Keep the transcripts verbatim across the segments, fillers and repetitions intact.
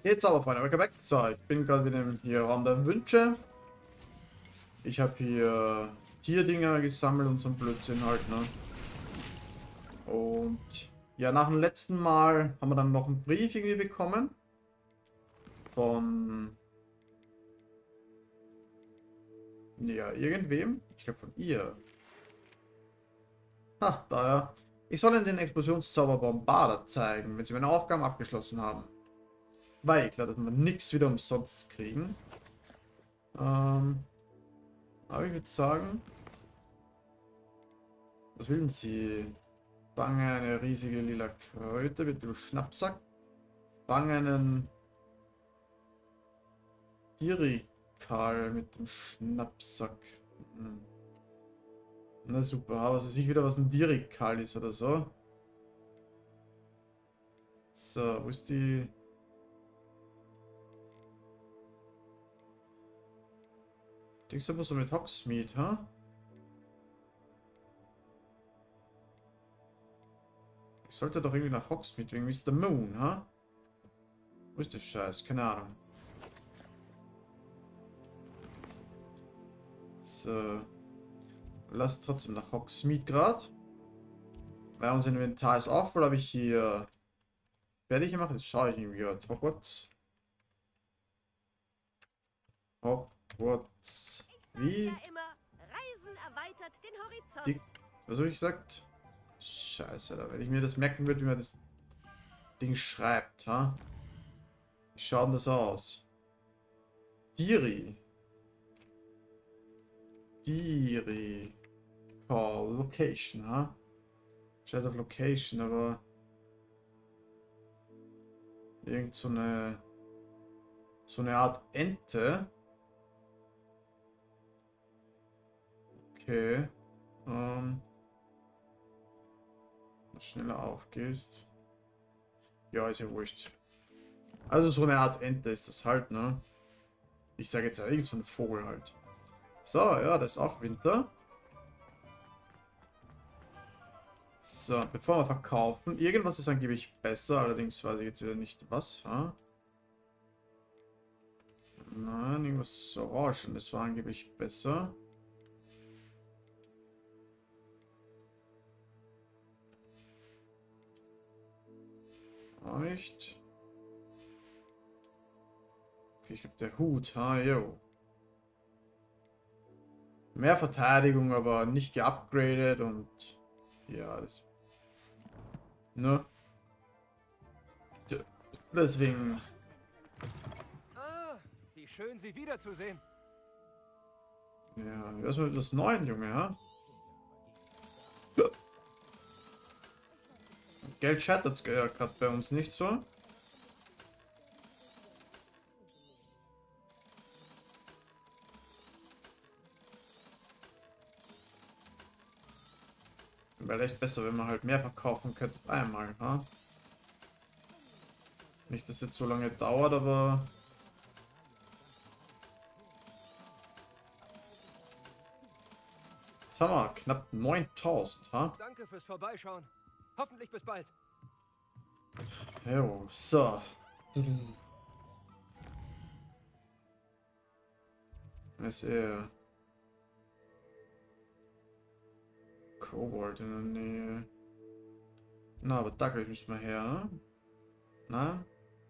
Jetzt aber, Freunde, welcome back. So, ich bin gerade wieder im hier Raum der Wünsche. Ich habe hier Tierdinger gesammelt und so ein Blödsinn halt, ne? Und ja, nach dem letzten Mal haben wir dann noch einen Brief irgendwie bekommen. Von... Ja, irgendwem. Ich glaube von ihr. Ha, daher. Ich soll Ihnen den Explosionszauber Bombarder zeigen, wenn Sie meine Aufgaben abgeschlossen haben. Weil klar, dass wir nichts wieder umsonst kriegen. Ähm, aber ich würde sagen, was will denn Sie? Fange eine riesige lila Kröte mit dem Schnappsack. Fange einen Dirikal mit dem Schnappsack. Hm. Na super, aber es ist nicht wieder was ein Dirikal ist oder so. So, wo ist die... Denkst du aber so mit Hogsmeade, ha? Ich sollte doch irgendwie nach Hogsmeade wegen Mister Moon, ha? Wo ist der Scheiß? Keine Ahnung. So. Lass trotzdem nach Hogsmeade gerade. Weil unser Inventar ist auch voll, habe ich hier fertig gemacht. Jetzt schaue ich irgendwie gerade. Hogwarts. Hogwarts. Wie? Ja immer, Reisen erweitert den Horizont. Die, was habe ich gesagt? Scheiße, da wenn ich mir das merken würde, wie man das Ding schreibt, ha? Wie schaut denn das aus? Diri. Diri. Call. Location, ha? Scheiß auf Location, aber irgend so eine so eine Art Ente. Okay. Ähm, schneller aufgehst. Ja, ist ja wurscht. Also so eine Art Ente ist das halt, ne? Ich sage jetzt ja irgend so ein Vogel halt. So, ja, das ist auch Winter. So, bevor wir verkaufen. Irgendwas ist angeblich besser, allerdings weiß ich jetzt wieder nicht was. Ha? Nein, irgendwas Orangen, das war angeblich besser. Auch nicht. Okay, ich glaube der Hut, ha, yo. Mehr Verteidigung, aber nicht geupgradet und ja, das. Ne? Deswegen. Ah, wie schön, Sie wiederzusehen. Ja, erstmal das Neuen, Junge, ja? Geld scheitert ja gerade bei uns nicht so. Wäre echt besser, wenn man halt mehr verkaufen könnte auf einmal, ha? Nicht, dass es jetzt so lange dauert, aber... Was haben wir? Knapp neuntausend, ha? Danke fürs Vorbeischauen. Hoffentlich bis bald. Jo, so. Was ist er? Kobold in der Nähe. Na, aber da gleich müssen wir her, ne? Na?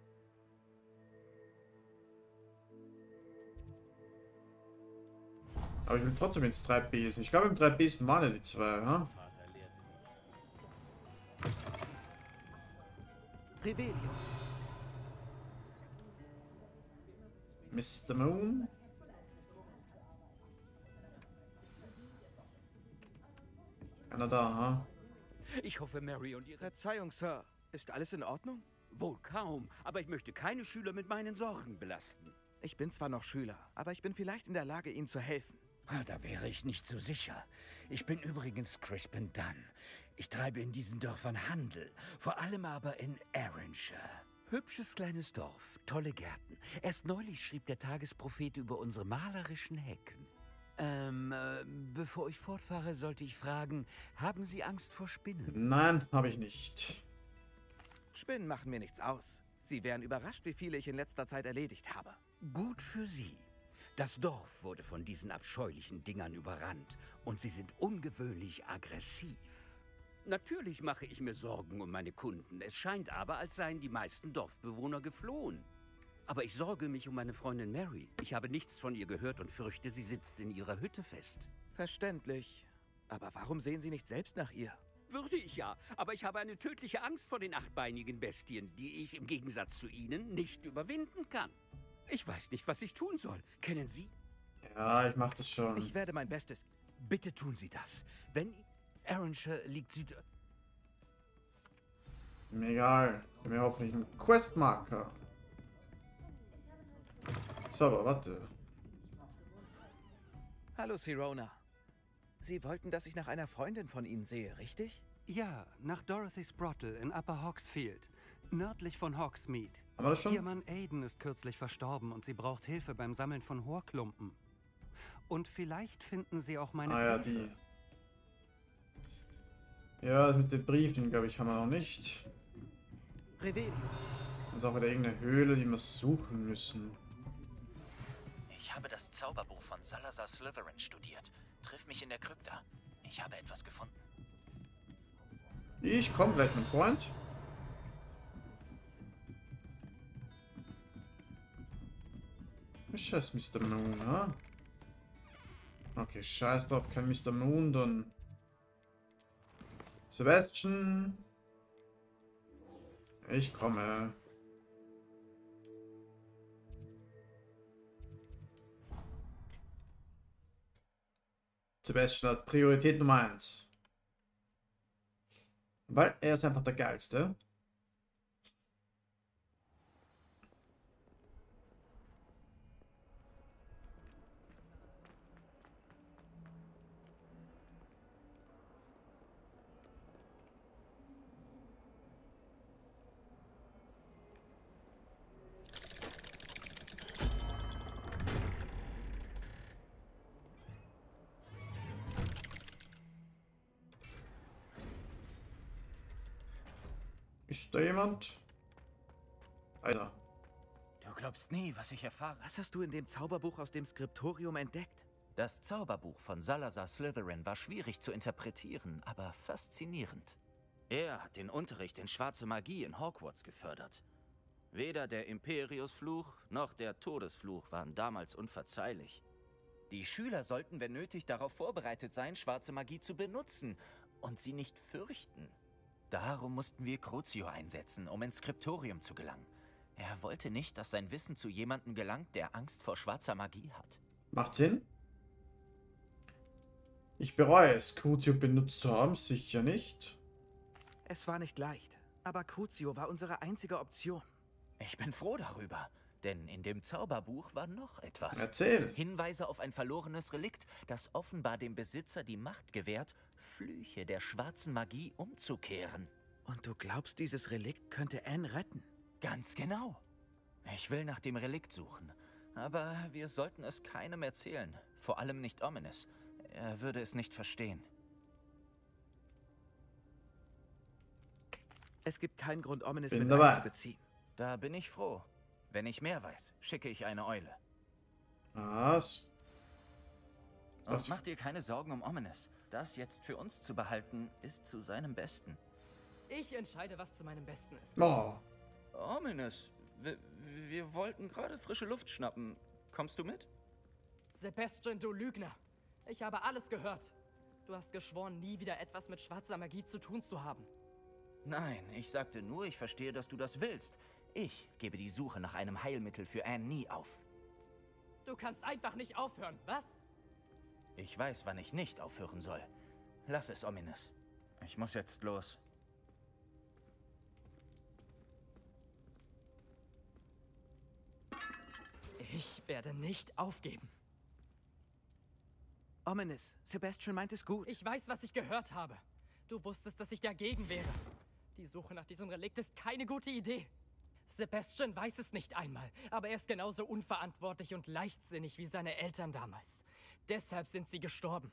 Aber ich will trotzdem ins drei Bs. Ich glaube, im drei Bs waren ja die zwei, ha? Revelio. Mister Moon? Keiner da, ha? Ich hoffe, Mary und ihre... Verzeihung, Sir. Ist alles in Ordnung? Wohl kaum, aber ich möchte keine Schüler mit meinen Sorgen belasten. Ich bin zwar noch Schüler, aber ich bin vielleicht in der Lage, Ihnen zu helfen. Ah, da wäre ich nicht so sicher. Ich bin übrigens Crispin Dunn. Ich treibe in diesen Dörfern Handel, vor allem aber in Arranshire. Hübsches kleines Dorf, tolle Gärten. Erst neulich schrieb der Tagesprophet über unsere malerischen Hecken. Ähm, äh, bevor ich fortfahre, sollte ich fragen, haben Sie Angst vor Spinnen? Nein, habe ich nicht. Spinnen machen mir nichts aus. Sie wären überrascht, wie viele ich in letzter Zeit erledigt habe. Gut für Sie. Das Dorf wurde von diesen abscheulichen Dingern überrannt und sie sind ungewöhnlich aggressiv. Natürlich mache ich mir Sorgen um meine Kunden. Es scheint aber, als seien die meisten Dorfbewohner geflohen. Aber ich sorge mich um meine Freundin Mary. Ich habe nichts von ihr gehört und fürchte, sie sitzt in ihrer Hütte fest. Verständlich. Aber warum sehen Sie nicht selbst nach ihr? Würde ich ja, aber ich habe eine tödliche Angst vor den achtbeinigen Bestien, die ich im Gegensatz zu Ihnen nicht überwinden kann. Ich weiß nicht, was ich tun soll. Kennen Sie? Ja, ich mach das schon. Ich werde mein Bestes. Bitte tun Sie das. Wenn Arrynshire liegt Süd... Mir egal. Mir hoffentlich einen Questmarker. So, aber warte. Hallo, Sirona. Sie wollten, dass ich nach einer Freundin von Ihnen sehe, richtig? Ja, nach Dorothy Sprottle in Upper Hawksfield, nördlich von Hogsmeade. Haben wir das schon? Ihr Mann Aiden ist kürzlich verstorben und sie braucht Hilfe beim Sammeln von Horklumpen. Und vielleicht finden Sie auch meine Ah ja, Briefe. die. Ja, das mit den Briefen, glaube ich, haben wir noch nicht. Revelio. Das ist auch wieder irgendeine Höhle, die wir suchen müssen. Ich habe das Zauberbuch von Salazar Slytherin studiert. Triff mich in der Krypta. Ich habe etwas gefunden. Ich komme gleich, mein Freund. Scheiß Mister Moon, ha? Okay, scheiß drauf, kein Mister Moon, dann... Sebastian. Ich komme. Sebastian hat Priorität Nummer eins. Weil er ist einfach der Geilste. Ist da jemand? Alter. Du glaubst nie, was ich erfahre. Was hast du in dem Zauberbuch aus dem Skriptorium entdeckt? Das Zauberbuch von Salazar Slytherin war schwierig zu interpretieren, aber faszinierend. Er hat den Unterricht in schwarze Magie in Hogwarts gefördert. Weder der Imperiusfluch noch der Todesfluch waren damals unverzeihlich. Die Schüler sollten, wenn nötig, darauf vorbereitet sein, schwarze Magie zu benutzen und sie nicht fürchten. Darum mussten wir Crucio einsetzen, um ins Skriptorium zu gelangen. Er wollte nicht, dass sein Wissen zu jemandem gelangt, der Angst vor schwarzer Magie hat. Macht Sinn. Ich bereue es, Crucio benutzt zu haben, sicher nicht. Es war nicht leicht, aber Crucio war unsere einzige Option. Ich bin froh darüber, denn in dem Zauberbuch war noch etwas. Erzähl. Hinweise auf ein verlorenes Relikt, das offenbar dem Besitzer die Macht gewährt, Flüche der schwarzen Magie umzukehren. Und du glaubst, dieses Relikt könnte Anne retten? Ganz genau. Ich will nach dem Relikt suchen, aber wir sollten es keinem erzählen, vor allem nicht Ominis. Er würde es nicht verstehen. Es gibt keinen Grund, Ominis Bin mit dabei. einzubeziehen. Da bin ich froh. Wenn ich mehr weiß, schicke ich eine Eule. Was? Und Was? mach dir keine Sorgen um Ominis. Das jetzt für uns zu behalten, ist zu seinem Besten. Ich entscheide, was zu meinem Besten ist. Oh. Ominis, wir, wir wollten gerade frische Luft schnappen. Kommst du mit? Sebastian, du Lügner. Ich habe alles gehört. Du hast geschworen, nie wieder etwas mit schwarzer Magie zu tun zu haben. Nein, ich sagte nur, ich verstehe, dass du das willst. Ich gebe die Suche nach einem Heilmittel für Anne nie auf. Du kannst einfach nicht aufhören, was? Ich weiß, wann ich nicht aufhören soll. Lass es, Ominis. Ich muss jetzt los. Ich werde nicht aufgeben. Ominis, Sebastian meint es gut. Ich weiß, was ich gehört habe. Du wusstest, dass ich dagegen wäre. Die Suche nach diesem Relikt ist keine gute Idee. Sebastian weiß es nicht einmal, aber er ist genauso unverantwortlich und leichtsinnig wie seine Eltern damals. Deshalb sind sie gestorben.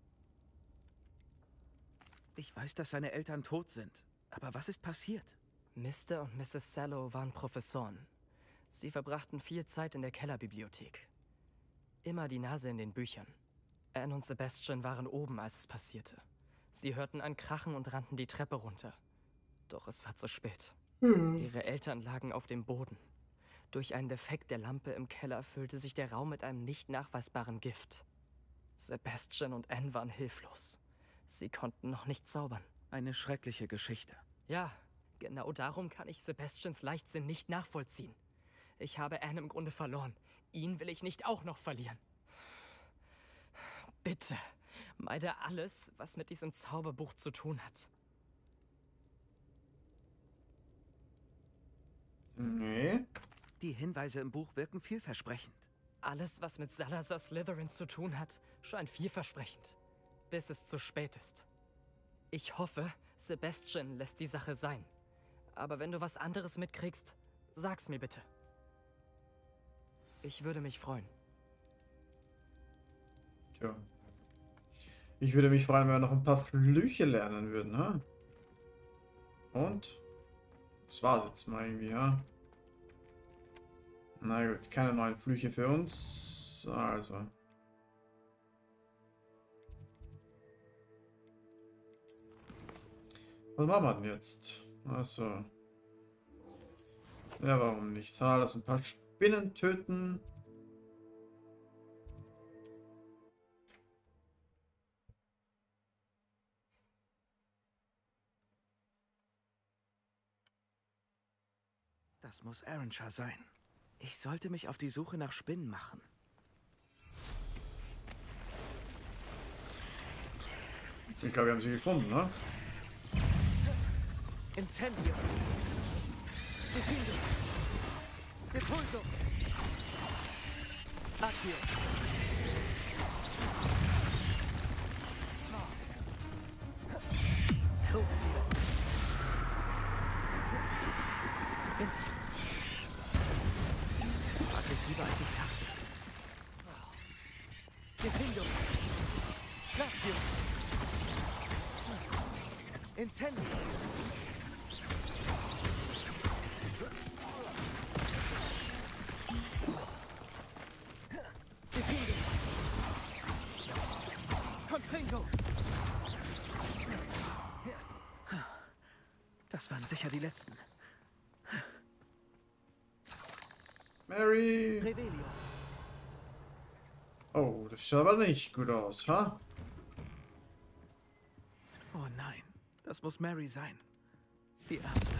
Ich weiß, dass seine Eltern tot sind. Aber was ist passiert? Mister und Misses Sallow waren Professoren. Sie verbrachten viel Zeit in der Kellerbibliothek. Immer die Nase in den Büchern. Anne und Sebastian waren oben, als es passierte. Sie hörten ein Krachen und rannten die Treppe runter. Doch es war zu spät. Hm. Ihre Eltern lagen auf dem Boden. Durch einen Defekt der Lampe im Keller füllte sich der Raum mit einem nicht nachweisbaren Gift. Sebastian und Anne waren hilflos. Sie konnten noch nicht zaubern. Eine schreckliche Geschichte. Ja, genau darum kann ich Sebastians Leichtsinn nicht nachvollziehen. Ich habe Anne im Grunde verloren. Ihn will ich nicht auch noch verlieren. Bitte, meide alles, was mit diesem Zauberbuch zu tun hat. Nee. Die Hinweise im Buch wirken vielversprechend. Alles, was mit Salazar Slytherin zu tun hat, scheint vielversprechend. Bis es zu spät ist. Ich hoffe, Sebastian lässt die Sache sein. Aber wenn du was anderes mitkriegst, sag's mir bitte. Ich würde mich freuen. Tja. Ich würde mich freuen, wenn wir noch ein paar Flüche lernen würden, ha? Und? Das war's jetzt mal irgendwie, ha? Na gut, keine neuen Flüche für uns. Also. Was machen wir denn jetzt? Achso. Ja, warum nicht? Ha, lass ein paar Spinnen töten. Das muss Arrynshire sein. Ich sollte mich auf die Suche nach Spinnen machen. Ich glaube, wir haben sie gefunden, ne? Incendio! Diffindo! Depulso! Accio! Crucio! Aggressiver als ich dachte. Diffindo! Accio! Incendio! Das waren sicher die letzten. Mary! Revelio. Oh, das schaut aber nicht gut aus, ha? Oh nein, das muss Mary sein. Die Ärzte.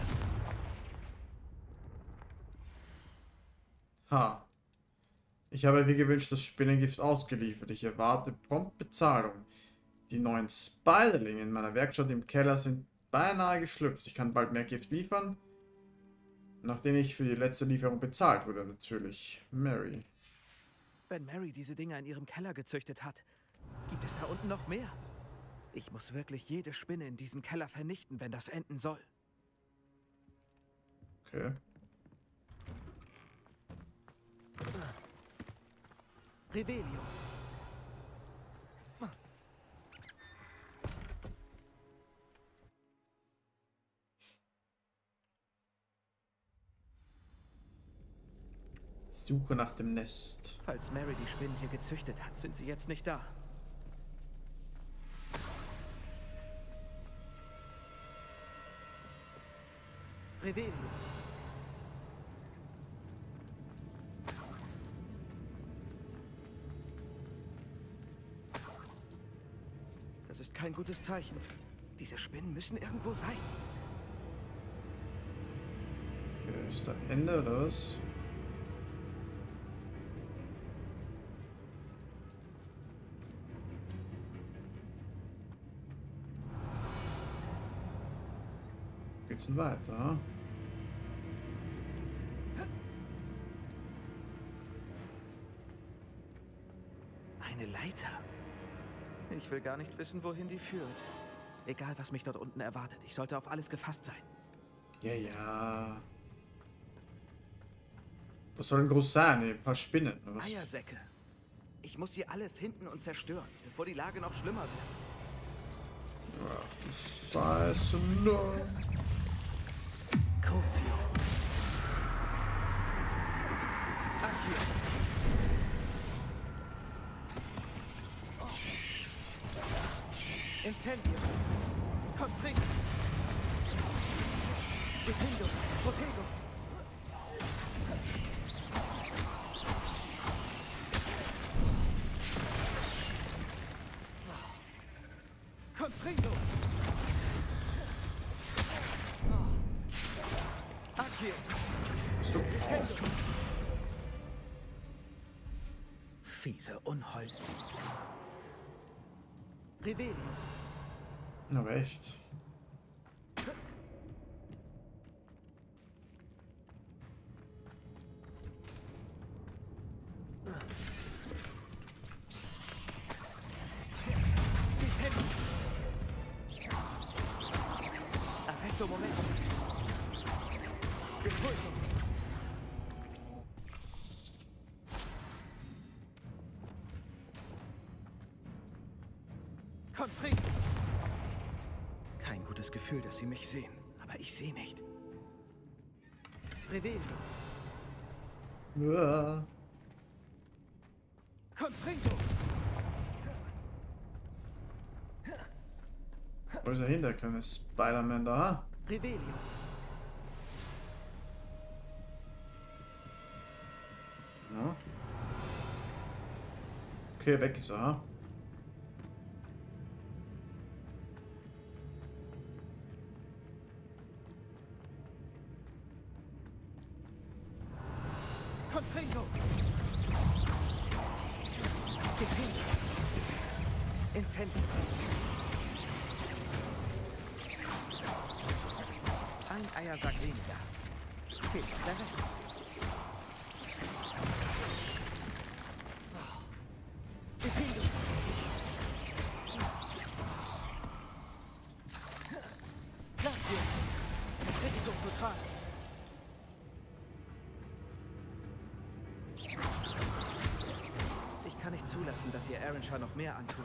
Ha. Ich habe wie gewünscht das Spinnengift ausgeliefert. Ich erwarte prompt Bezahlung. Die neuen Spiderlinge in meiner Werkstatt im Keller sind beinahe geschlüpft. Ich kann bald mehr Gift liefern. Nachdem ich für die letzte Lieferung bezahlt wurde, natürlich. Mary. Wenn Mary diese Dinger in ihrem Keller gezüchtet hat, gibt es da unten noch mehr. Ich muss wirklich jede Spinne in diesem Keller vernichten, wenn das enden soll. Okay. Revelio. Suche nach dem Nest. Falls Mary die Spinnen hier gezüchtet hat, sind sie jetzt nicht da. Revelio. Das ist kein gutes Zeichen. Diese Spinnen müssen irgendwo sein. Okay, ist da Ende oder was? Geht's denn weiter? Eine Leiter. Ich will gar nicht wissen, wohin die führt. Egal, was mich dort unten erwartet. Ich sollte auf alles gefasst sein. Ja, ja. Was soll denn groß sein? Ein paar Spinnen. Oder was? Eiersäcke. Ich muss sie alle finden und zerstören, bevor die Lage noch schlimmer wird. Ach, ich weiß nur. Crucio. Accio. Incendio. Confringo. Defendo. Protego. Confringo. Accio. Bist du? Defendo. Fiese Unhold. Revelio. Aber echt. Arresto momento. Expulso. Confringo. Kein gutes Gefühl, dass sie mich sehen, aber ich sehe nicht. Revelio. Ja. Confringo. Wo ist er hin, der kleine Spider-Man da? Revelio. Ja. Okay, weg ist er. Confringo. Defendo. Incendio. Ein Eiersack weniger. Fehlt noch der Rest. Defendo. Lazio. Bestätigung total. Ich kann nicht zulassen, dass ihr Arrynshire noch mehr antut.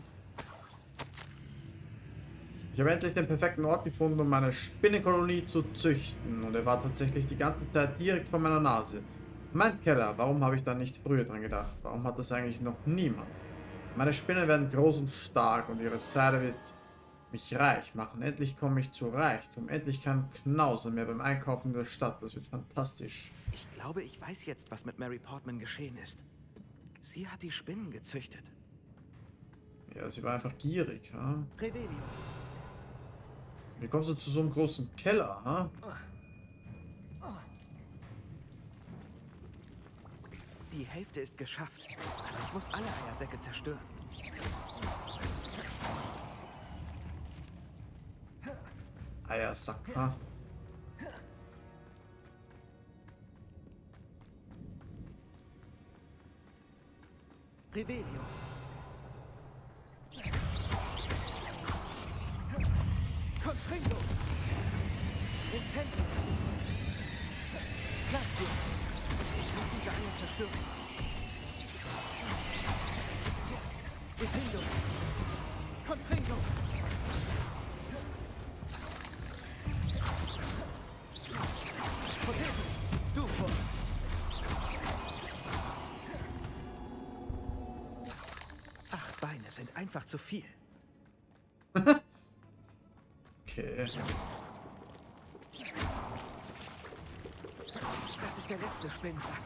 Ich habe endlich den perfekten Ort gefunden, um meine Spinnenkolonie zu züchten. Und er war tatsächlich die ganze Zeit direkt vor meiner Nase. Mein Keller, warum habe ich da nicht früher dran gedacht? Warum hat das eigentlich noch niemand? Meine Spinnen werden groß und stark und ihre Seide wird mich reich machen. Endlich komme ich zu Reichtum. Endlich kein Knauser mehr beim Einkaufen in der Stadt. Das wird fantastisch. Ich glaube, ich weiß jetzt, was mit Mary Portman geschehen ist. Sie hat die Spinnen gezüchtet. Ja, sie war einfach gierig. Ha? Revelio. Wie kommst du zu so einem großen Keller? Ha? Die Hälfte ist geschafft. Aber ich muss alle Eiersäcke zerstören. Eiersack. Ha? Revelio. Confringo. Incendio. Lazio. Ich muss diese Eier zerstören. Defendo. Confringo. Potato. Stufo. Acht Beine sind einfach zu viel. Okay. Das ist der letzte Spinnsack.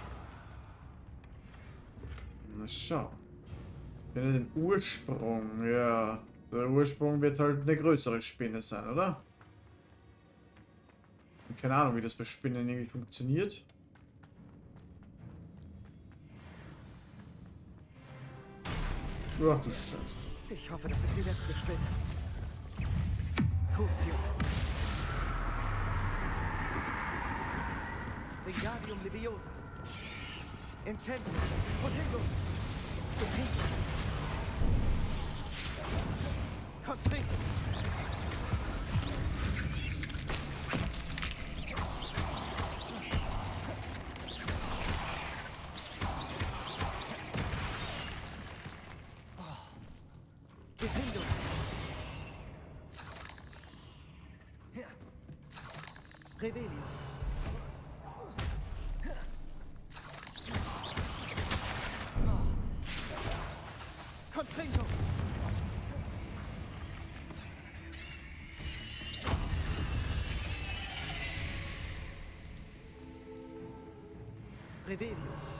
Na schau. Finde den Ursprung. Ja. Der Ursprung wird halt eine größere Spinne sein, oder? Keine Ahnung, wie das bei Spinnen irgendwie funktioniert. Ach du Scheiße. Ich hoffe, das ist die letzte Spinne. Crucio. Wingardium Leviosa. Incendio. Protego. Defendo. Confringo. Defendo. Revelio. Confringo. Revelio.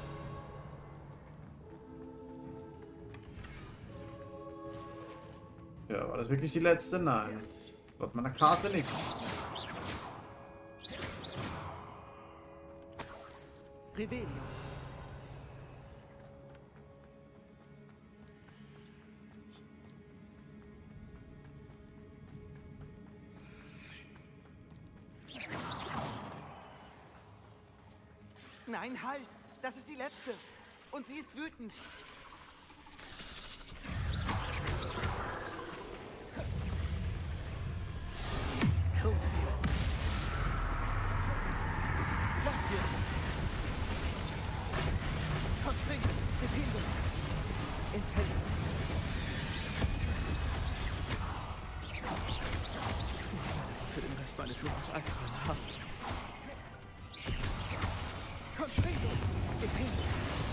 Ja, war das wirklich die letzte? Nein. Laut meiner Karte nicht. Revelio. Nein, halt! Das ist die letzte! Und sie ist wütend! Crucio! Lazio! Confringo! Defendo! Incendio! Für den Rest meines Lebens Alkohol haben. Confringo! Defendo!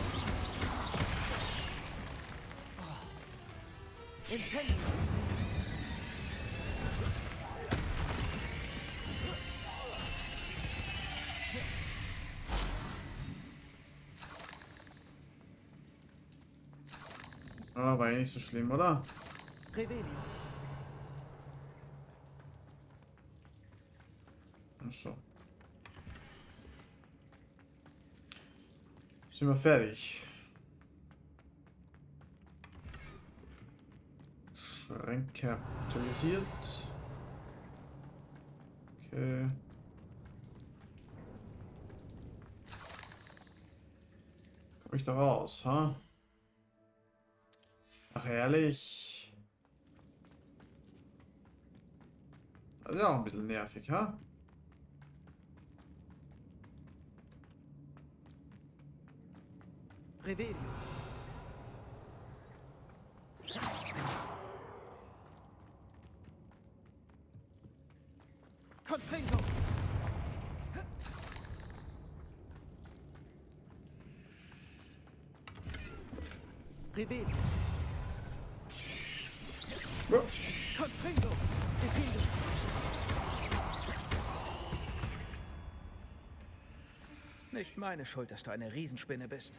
Oh. Incendio! Ah, war ja nicht so schlimm, oder? Revelio! Ach so. Sind wir fertig? Schränke aktualisiert. Okay. Komme ich da raus, ha? Ach, ehrlich. Das ist ja auch ein bisschen nervig, ha? Revelio! Confringo! Revelio! Oh. Confringo! Defendo! Nicht meine Schuld, dass du eine Riesenspinne bist.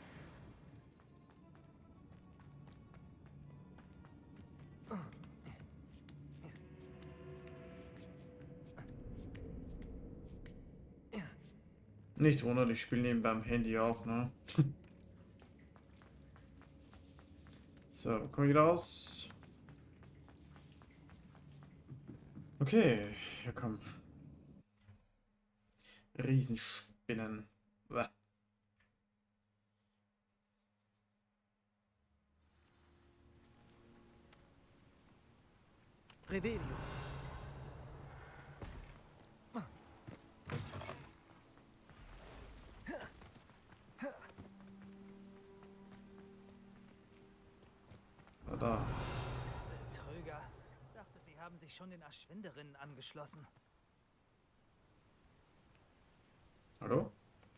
Nicht wundern, ich spiele nebenbei beim Handy auch, ne? So, wo komme ich raus? Okay, ja komm. Riesenspinnen. Uah. Revelio! Da. Betrüger. Dachte, sie haben sich schon den Aschwinderinnen angeschlossen. Hallo?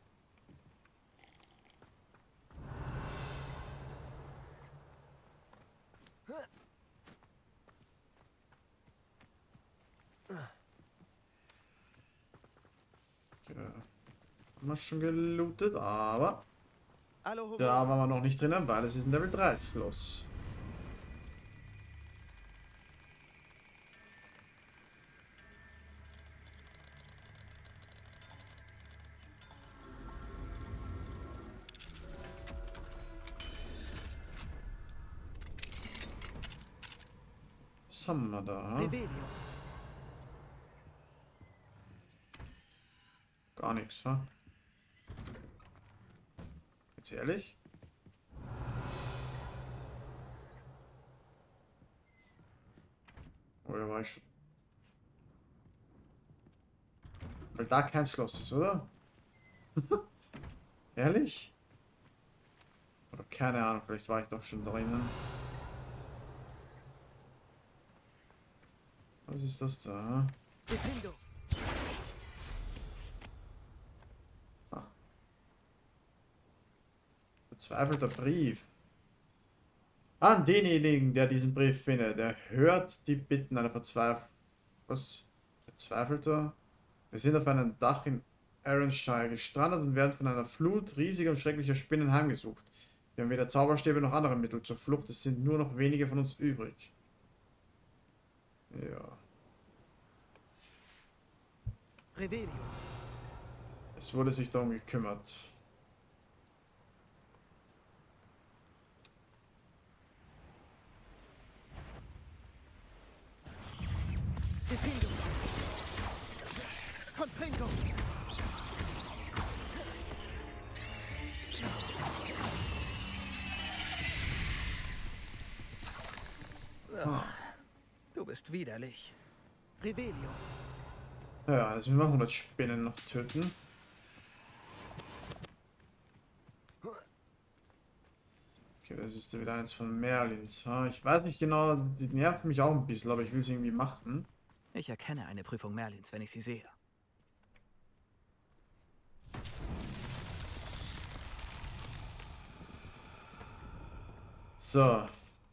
Okay. Haben wir schon gelootet, aber Hallo, da waren wir noch nicht drinnen, weil es ist ein Level drei Schloss. Was haben wir da? Revelio! Gar nichts, ha? Jetzt ehrlich? Oh, ja, war ich schon. Weil da kein Schloss ist, oder? Ehrlich? Oder keine Ahnung, vielleicht war ich doch schon drinnen. Was ist das da? Defendo! Verzweifelter Brief. An denjenigen, der diesen Brief findet. Er hört die Bitten einer Verzweifel... Was? Verzweifelter? Wir sind auf einem Dach in Arranshire gestrandet und werden von einer Flut riesiger und schrecklicher Spinnen heimgesucht. Wir haben weder Zauberstäbe noch andere Mittel zur Flucht. Es sind nur noch wenige von uns übrig. Ja. Revelio. Es wurde sich darum gekümmert. Defendo. Confringo. Ah. Du bist widerlich. Revelio. Ja, das müssen wir hundert Spinnen noch töten. Okay, das ist wieder eins von Merlins. Ha? Ich weiß nicht genau, die nervt mich auch ein bisschen, aber ich will es irgendwie machen. Ich erkenne eine Prüfung Merlins, wenn ich sie sehe. So.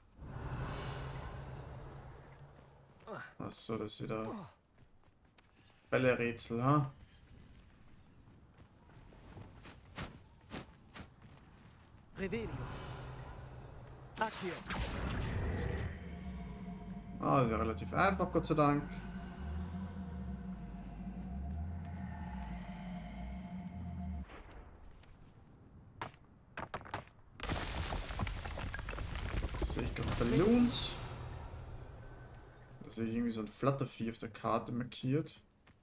Achso, das ist wieder Bälle-Rätsel, ha? Revelio. Accio. Ah, ist ja relativ einfach, Gott sei Dank. Sehe ich gerade Balloons. Da sehe ich irgendwie so ein Fluttervieh auf der Karte markiert.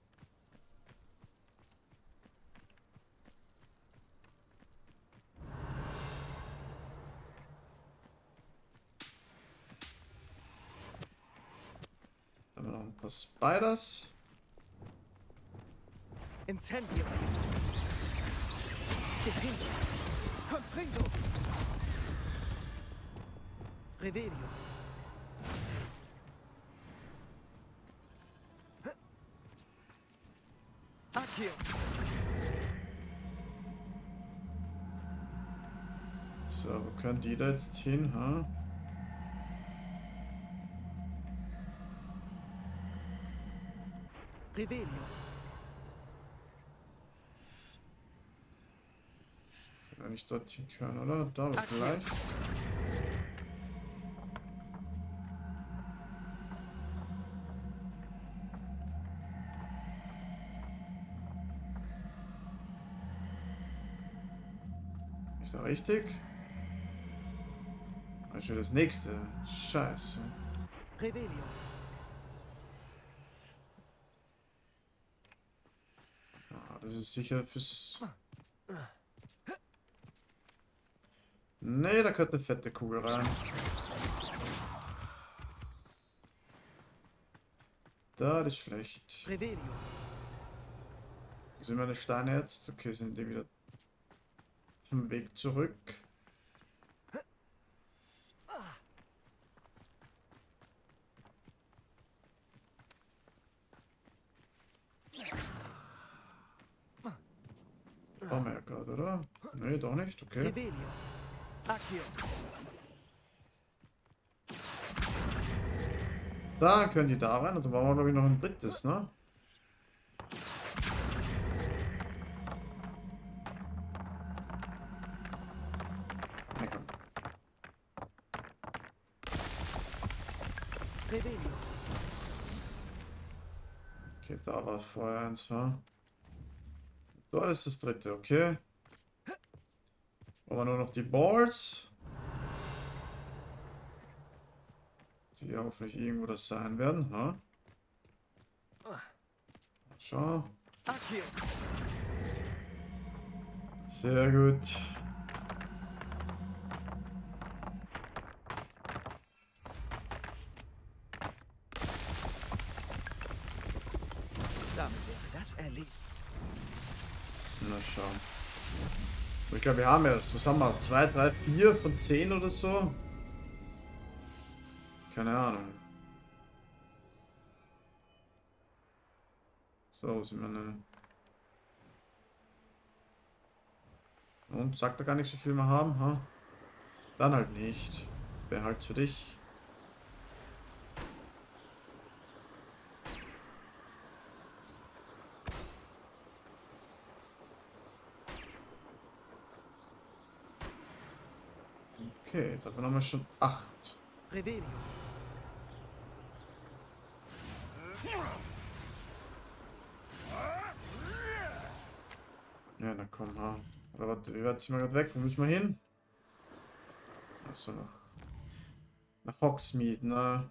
Dann haben wir noch ein paar Spiders. Incendio. Defendo. Confringo. Revelio. Accio. So, wo können die da jetzt hin, ha? Revelio. Wenn ich dort hin können, oder? Da vielleicht. Ist das richtig? Das ist das nächste. Scheiße. Revelio. Ja, das ist sicher fürs... Nee, da könnte eine fette Kugel rein. Das ist schlecht. Revelio. Wo sind meine Steine jetzt? Okay, sind die wieder am Weg zurück. Brauchen wir ja gerade, oder? Nee, doch nicht, okay. Revelio. Accio. Da können die da rein und dann brauchen wir, glaube ich, noch ein drittes, ne? Na komm. Revelio. Okay, da war vorher eins, wa? Dort ist das dritte, okay. Aber nur noch die Balls. Die hoffentlich irgendwo das sein werden, ha? Schau. Accio. Sehr gut. Damit wäre das erledigt. Na schau. Ich glaube, wir haben erst, was haben wir? zwei, drei, vier von zehn oder so? Keine Ahnung. So, sind wir ne? Und sagt er gar nicht, so viel wir haben, ha? Dann halt nicht. Behalt für dich. Okay, da haben wir schon acht. Revelio. Ja, na komm, ha. Oder warte, wie weit sind wir gerade weg? Wo müssen wir hin? Achso, nach, nach Hogsmeade, ne?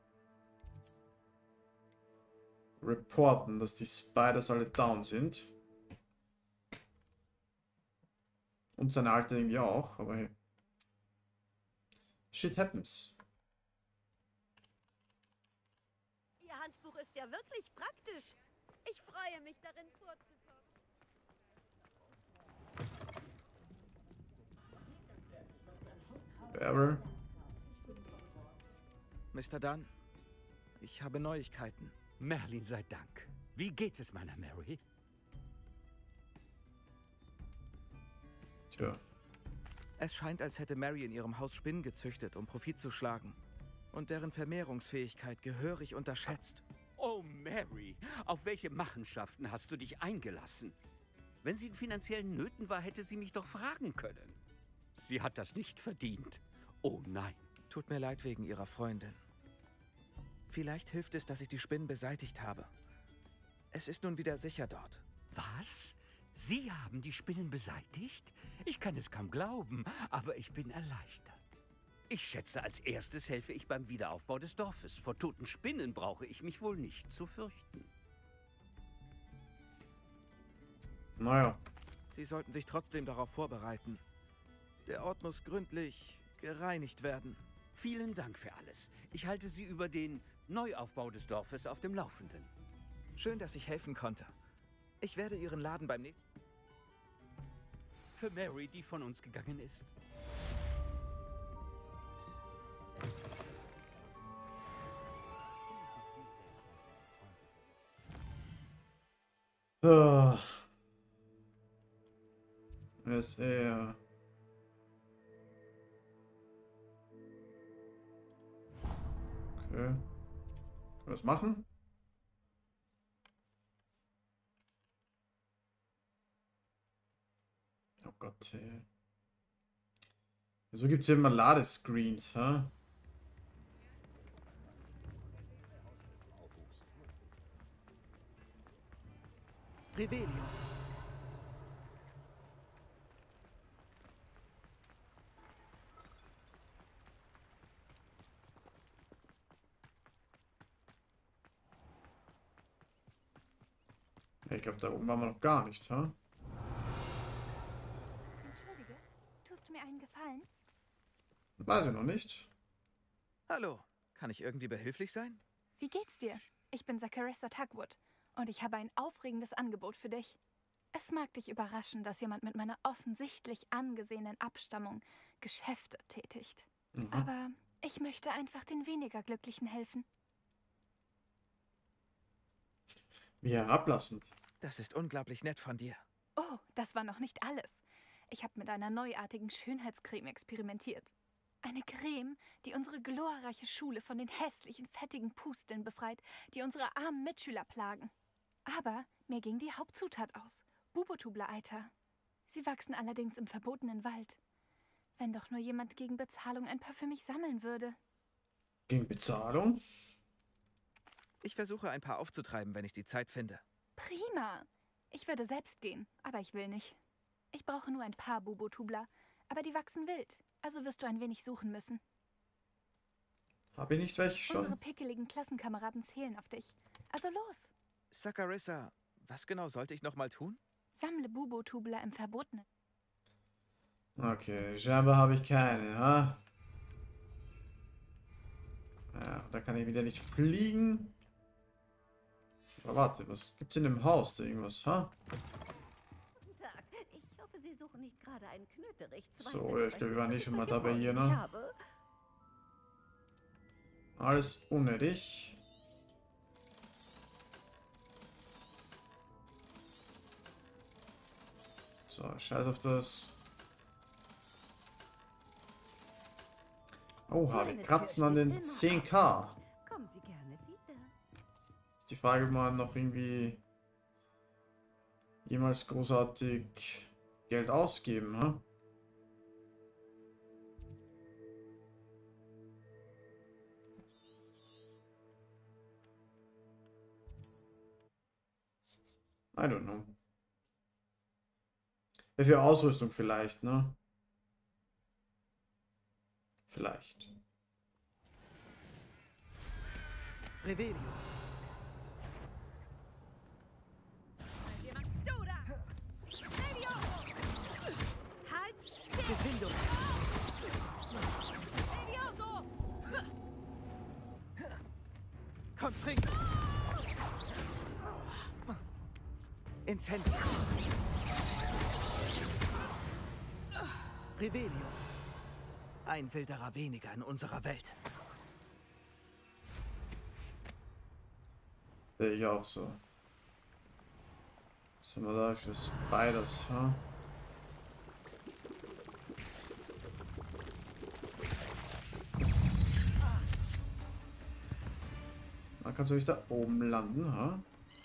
Reporten, dass die Spiders alle down sind. Und seine alte irgendwie auch, aber hey. Shit happens. Ihr Handbuch ist ja wirklich praktisch. Ich freue mich, darin vorzukommen. Barrel. Mister Dunn, ich habe Neuigkeiten. Merlin sei Dank. Wie geht es meiner Mary? Tja. Es scheint, als hätte Mary in ihrem Haus Spinnen gezüchtet, um Profit zu schlagen. Und deren Vermehrungsfähigkeit gehörig unterschätzt. Oh, Mary, auf welche Machenschaften hast du dich eingelassen? Wenn sie in finanziellen Nöten war, hätte sie mich doch fragen können. Sie hat das nicht verdient. Oh nein. Tut mir leid wegen ihrer Freundin. Vielleicht hilft es, dass ich die Spinnen beseitigt habe. Es ist nun wieder sicher dort. Was? Sie haben die Spinnen beseitigt? Ich kann es kaum glauben, aber ich bin erleichtert. Ich schätze, als erstes helfe ich beim Wiederaufbau des Dorfes. Vor toten Spinnen brauche ich mich wohl nicht zu fürchten. Naja. Sie sollten sich trotzdem darauf vorbereiten. Der Ort muss gründlich gereinigt werden. Vielen Dank für alles. Ich halte Sie über den Neuaufbau des Dorfes auf dem Laufenden. Schön, dass ich helfen konnte. Ich werde Ihren Laden beim nächsten... Für Mary, die von uns gegangen ist. So. Ist er. Okay. Können wir das machen? Oh Gott, ey. Wieso gibt es hier immer Ladescreens, hä? Revelio. Ich glaube, da oben waren wir noch gar nicht, hä? Entschuldige, tust du mir einen Gefallen? Weiß ich noch nicht. Hallo, kann ich irgendwie behilflich sein? Wie geht's dir? Ich bin Zacharissa Tugwood und ich habe ein aufregendes Angebot für dich. Es mag dich überraschen, dass jemand mit meiner offensichtlich angesehenen Abstammung Geschäfte tätigt. Mhm. Aber ich möchte einfach den weniger Glücklichen helfen. Wie herablassend. Das ist unglaublich nett von dir. Oh, das war noch nicht alles. Ich habe mit einer neuartigen Schönheitscreme experimentiert. Eine Creme, die unsere glorreiche Schule von den hässlichen, fettigen Pusteln befreit, die unsere armen Mitschüler plagen. Aber mir ging die Hauptzutat aus. Bubotubler-Eiter. Sie wachsen allerdings im verbotenen Wald. Wenn doch nur jemand gegen Bezahlung ein paar für mich sammeln würde. Gegen Bezahlung? Ich versuche ein paar aufzutreiben, wenn ich die Zeit finde. Prima. Ich würde selbst gehen, aber ich will nicht. Ich brauche nur ein paar Bubotubler, aber die wachsen wild. Also wirst du ein wenig suchen müssen. Habe ich nicht welche schon? Unsere pickeligen Klassenkameraden zählen auf dich. Also los. Zacharissa, was genau sollte ich noch mal tun? Sammle Bubotubler im Verbotenen. Okay, Scherbe habe ich keine, ha? Ja, da kann ich wieder nicht fliegen. Aber warte, was gibt's in dem Haus da irgendwas, ha? Guten Tag. Ich hoffe, Sie suchen nicht gerade einen Knöterich. So, ja, ich glaube, wir waren eh schon mal dabei hier, ne? Alles unnötig. So, scheiß auf das. Oha, wir kratzen an den zehn K. Kommen Sie gerne wieder. Ist die Frage, ob man noch irgendwie jemals großartig Geld ausgeben, ha? I don't know. Ja, für Ausrüstung vielleicht, ne? Vielleicht. Revelio. Du da! Levioso! Halt still! Revelio. Levioso! Confringo. Incendio. Revelio. Ein Wilderer weniger in unserer Welt. Sehe ich auch so. Was haben wir da für Spiders, ha? Dann kannst du dich da oben landen, ha?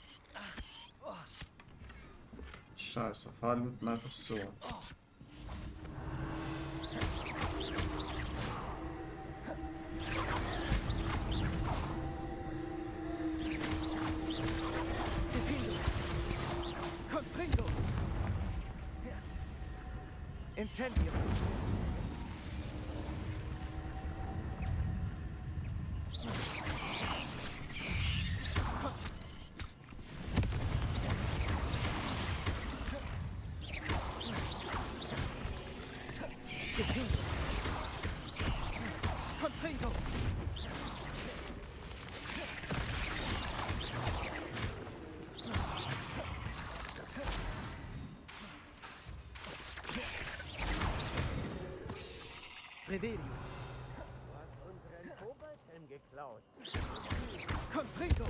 Scheiße, fahr looten einfach so. Confringo. Incendio. Confringo. Revelio. Unseren Koboldhelm geklaut. Confringo.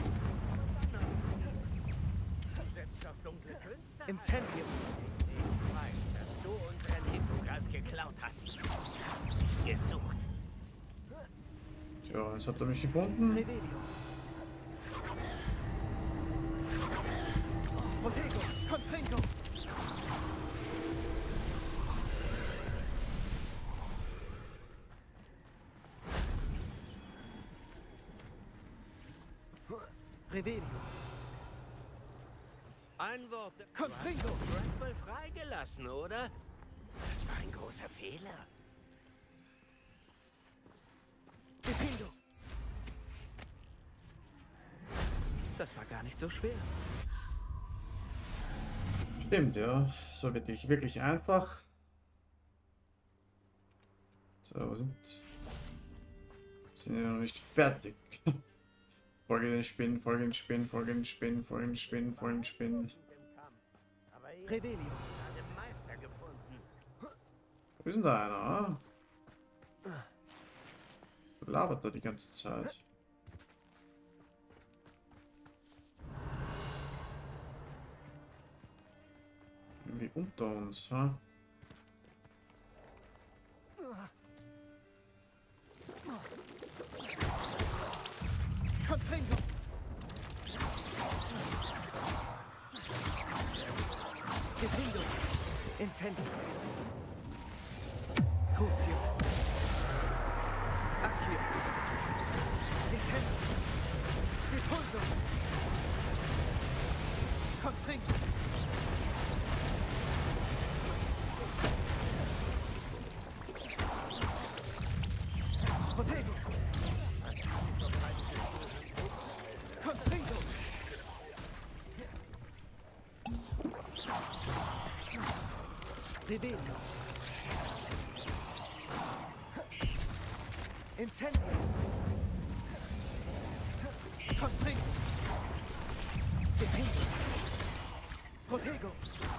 Setzt auf dunkle Künste. Incendio. Ich weiß, dass du unseren Hippogreif geklaut hast. Gesucht. Tja, jetzt habt ihr mich gefunden. Revelio. Protego. Confringo. Revelio. Ein Wort. Confringo. Du hast Trample freigelassen, oder? Das war ein großer Fehler. Defendo. Das war gar nicht so schwer. Stimmt, ja. So wirklich, wirklich einfach. So, wir sind, sind ja noch nicht fertig. Folge den Spinnen, folge den Spinnen, folge den Spinnen, folge den Spinnen, folge den Spinnen. Revelio. Wo ist denn da einer? Ah? Labert da die ganze Zeit. Irgendwie unter uns, ha? Confringo. Defendo. Incendio. Crucio. Accio. Descendo. Repulso. Confringo. Protego. Confringo. Revelio. Incendio. Confringo. Defendo. Protego.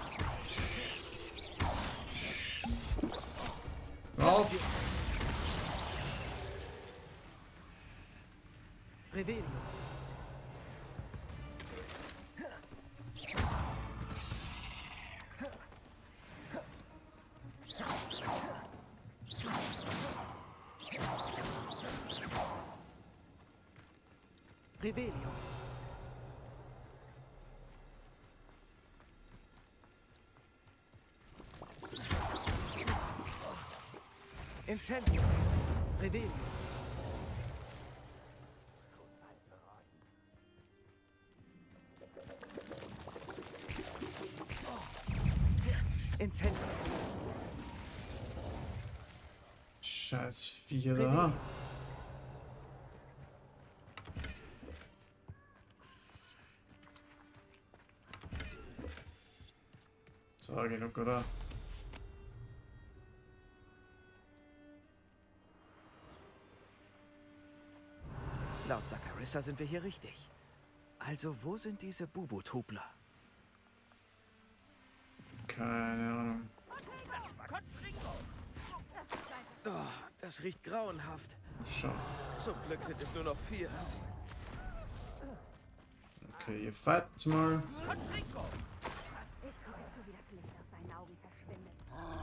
Auf! Revelio. Revelio. Incendio. Revelio. Incendio. Scheiß Viecher da. So, genug, oder? Laut Saccharissa sind wir hier richtig. Also wo sind diese Bubu-Tubler? Keine Ahnung. Oh, das riecht grauenhaft. Schau. Zum Glück sind es nur noch vier. Okay, ihr fightet mal. Ich gucke zu, wie das Licht aus seinen Augen verschwindet.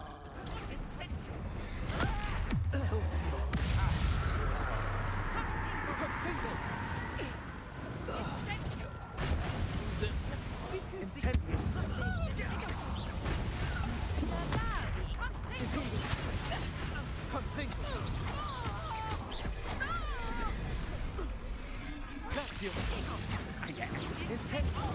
Incendio. Confringo. Lazio. Incendio.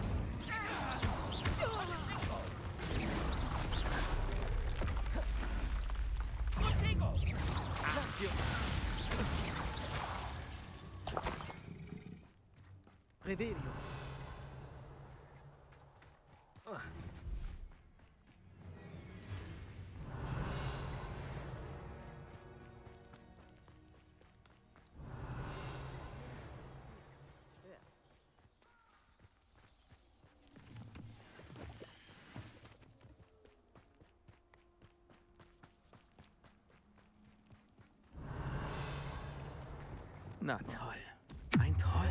Lazio. Revelio. Na toll. Ein Troll.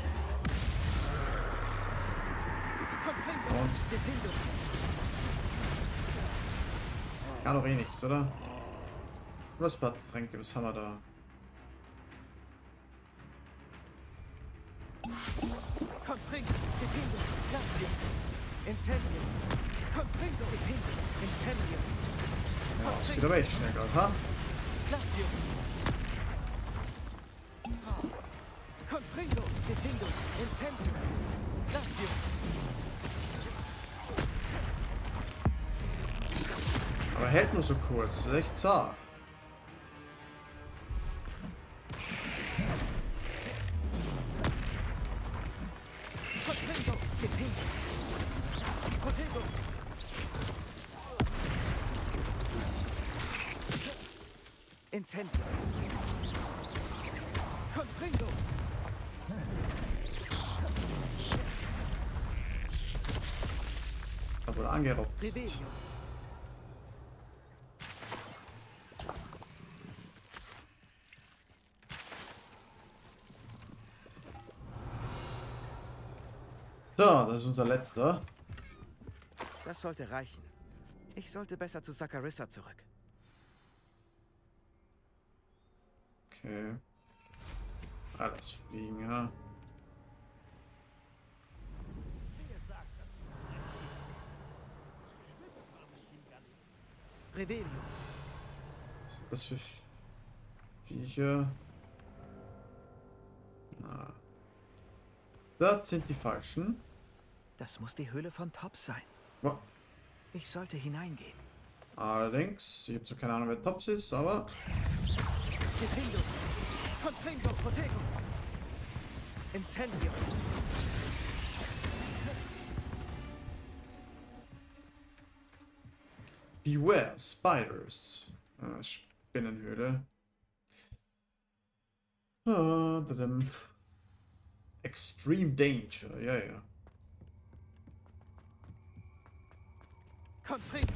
Und gar noch eh nichts, oder? Was paar Tränke, was haben wir da? Confringo. Defindo. Lazio. Incendio. Confringo. Defindo. Incendio. Ja, das geht aber echt schnell gerade, ha? Lazio. Confringo. Defindo. Incendio. Lazio. Aber hält nur so kurz, das ist echt zart. Confringo. Defindo. Protego. Incendio. Confringo. Da wurde angerotzt. Revelio. So, das ist unser letzter. Das sollte reichen. Ich sollte besser zu Saccharissa zurück. Okay. Alles fliegen, ja. Revelio. Was sind das für Viecher? Na. Das sind die falschen. Das muss die Höhle von Tops sein. Wow. Ich sollte hineingehen. Allerdings, ich habe zwar keine Ahnung, wer Tops ist, aber Defindo. Confringo. Protego. Incendio. Beware Spiders. Ah, Spinnenhöhle. Ah, dadam. Extreme Danger, ja, ja. Confringo.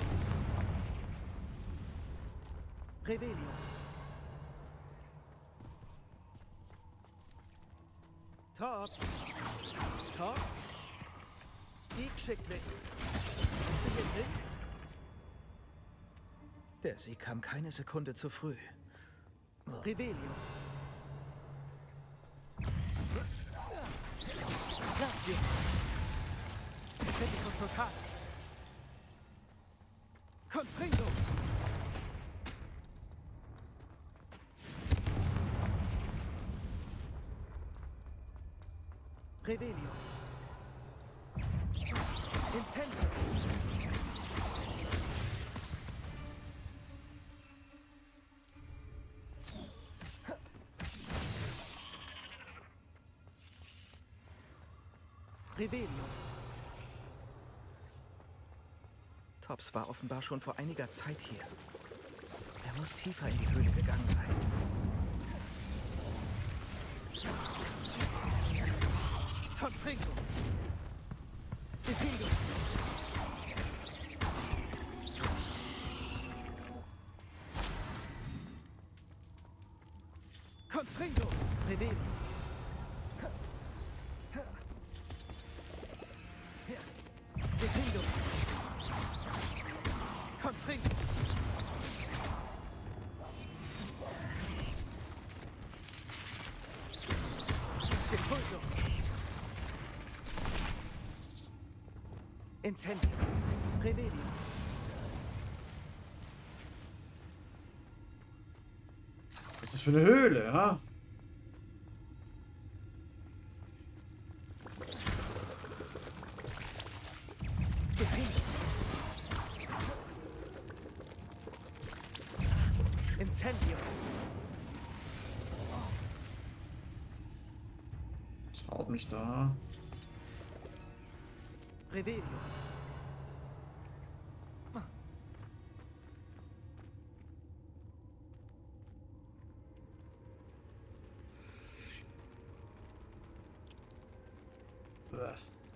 Revelio. Tops. Tops. Geek schickt mich. Bist du hier drin? Der Sieg kam keine Sekunde zu früh. Revelio. Crucio. Effettico total. Confringo. Revelio. Incendio. Revelio. Tops war offenbar schon vor einiger Zeit hier. Er muss tiefer in die Höhle gegangen sein. Confringo. Defedo. Confringo. Revelio. Defedo. Confringo. Depulso. Incendio. Revelio. Was ist das für eine Höhle, ha? Incendio. Was haut mich da? Revelio. Bäh.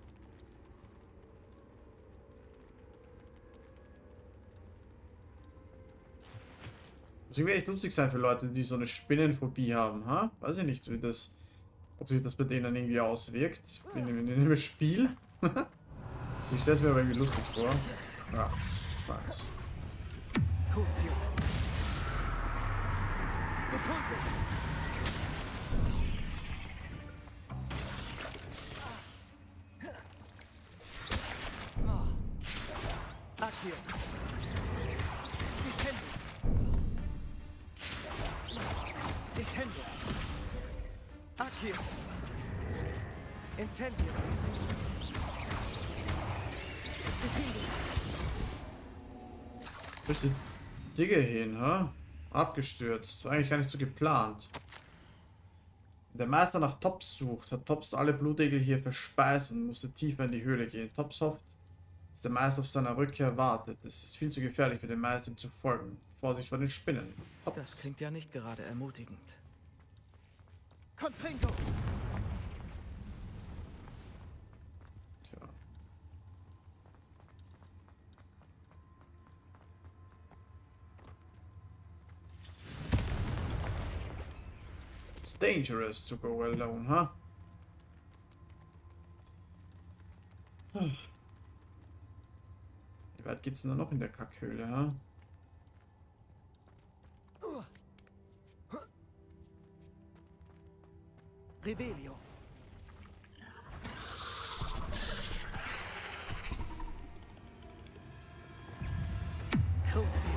Muss irgendwie echt lustig sein für Leute, die so eine Spinnenphobie haben, ha? Weiß ich nicht, wie das, ob sich das bei denen irgendwie auswirkt in dem, in dem Spiel. Ich stelle es mir aber irgendwie lustig vor. Ja, nice. Crucio. Depulso. Accio. Descendo. Descendo. Accio. Incendio. Wo ist die Digge hin, ha? Abgestürzt. War eigentlich gar nicht so geplant. Wenn der Meister nach Tops sucht, hat Tops alle Blutegel hier verspeist und musste tiefer in die Höhle gehen. Tops hofft, dass der Meister auf seiner Rückkehr wartet. Es ist viel zu gefährlich für den Meister, ihm zu folgen. Vorsicht vor den Spinnen. Tops. Das klingt ja nicht gerade ermutigend. Confringo. Tja. It's dangerous to go alone, huh? Wie weit geht's denn da noch in der Kackhöhle, ha? Revelio. Crucio.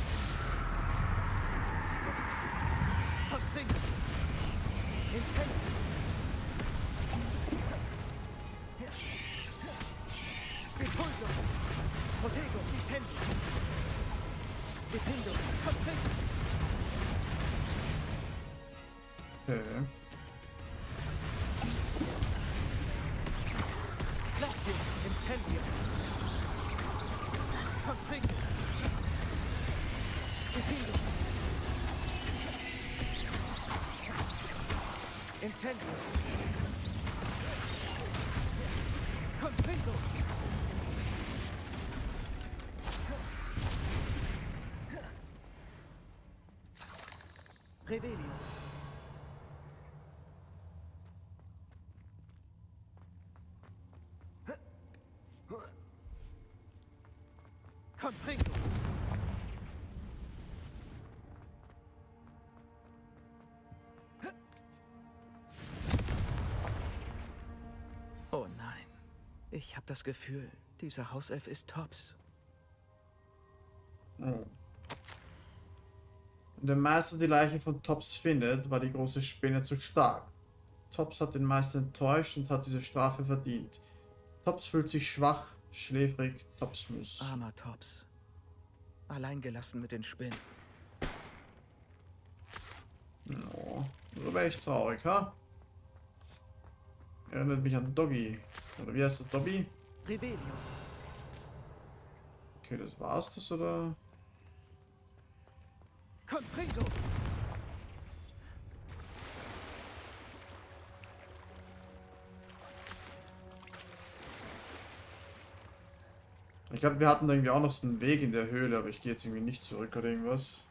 Confringo. Incendio. Depulso. Protego. Incendio. Defendo. Confringo. Okay. Lazio. Incendio. Confringo. Defendo. Incendio. Confringo. Revelio. Confringo. Oh Ich habe das Gefühl, dieser Hauself ist Tops. Oh. Wenn der Meister die Leiche von Tops findet, war die große Spinne zu stark. Tops hat den Meister enttäuscht und hat diese Strafe verdient. Tops fühlt sich schwach, schläfrig, Tops muss. Armer Tops. Alleingelassen mit den Spinnen. Oh, so wäre ich traurig, ha? Erinnert mich an Doggy. Oder wie heißt der Dobby? Revelio. Okay, das war's das, oder? Confringo. Ich glaube, wir hatten da irgendwie auch noch so einen Weg in der Höhle, aber ich gehe jetzt irgendwie nicht zurück oder irgendwas.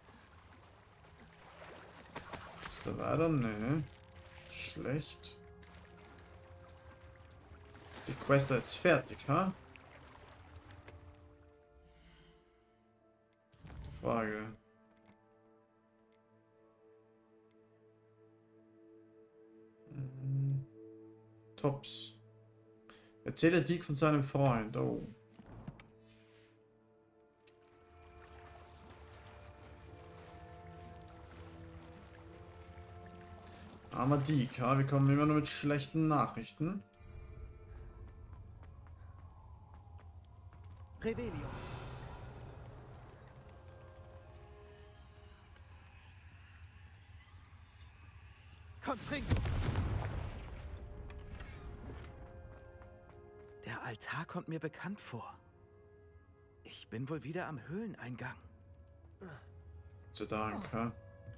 Ist da weiter? Nee. Schlecht. Die Quest ist jetzt fertig, ha? Frage. Hm. Tops. Erzähle Dick von seinem Freund. Oh. Armer Dick, ja? Wir kommen immer nur mit schlechten Nachrichten. Revelio. Confringo. Der Altar kommt mir bekannt vor. Ich bin wohl wieder am Höhleneingang. Gott sei Dank, ja.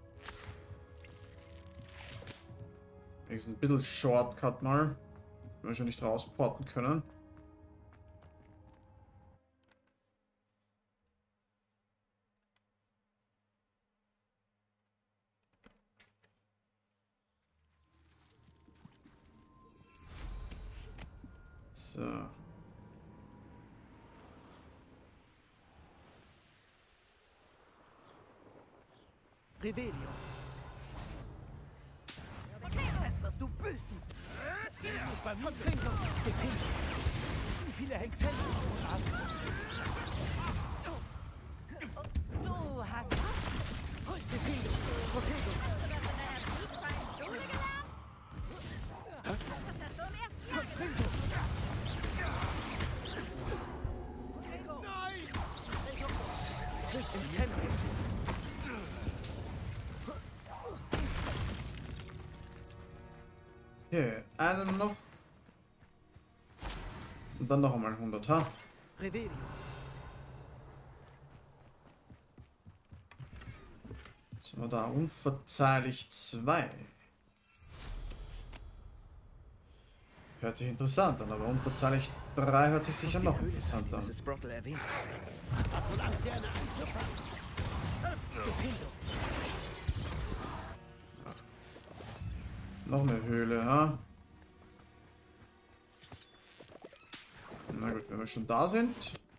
Ist ein bisschen Shortcut mal. Wenn wir schon nicht rausporten können. So. Revelio. Das wirst du büßen. Das ist beim Confringo. Wie viele Hexen hast du? Du hast Revelio. Protego. Schule gelernt? Das hast du im ersten Jahr Confringo. Nein! Willst du ihn kennen? Hier, einen noch. Und dann noch einmal hundert, ha? Revelio. Was haben wir da? Unverzeihlich zwei. Hört sich interessant an, aber unverzeihlich drei hört sich sicher noch interessant an. Misses Brottle erwähnt. Hast wohl Angst, dir eine einzufangen? Noch eine Höhle, ha? Na gut, wenn wir schon da sind.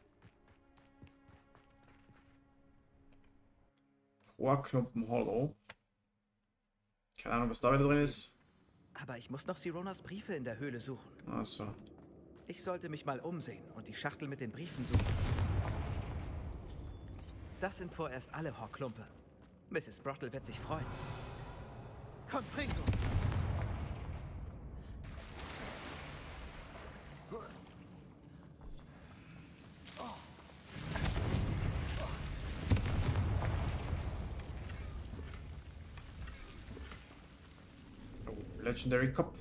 Rohrklumpen Hollow. Keine Ahnung, was da wieder drin ist. Aber ich muss noch Sironas Briefe in der Höhle suchen. Ach so. Ich sollte mich mal umsehen und die Schachtel mit den Briefen suchen. Das sind vorerst alle Horklumpe. Misses Brottle wird sich freuen. Confringo. Legendary Kopf.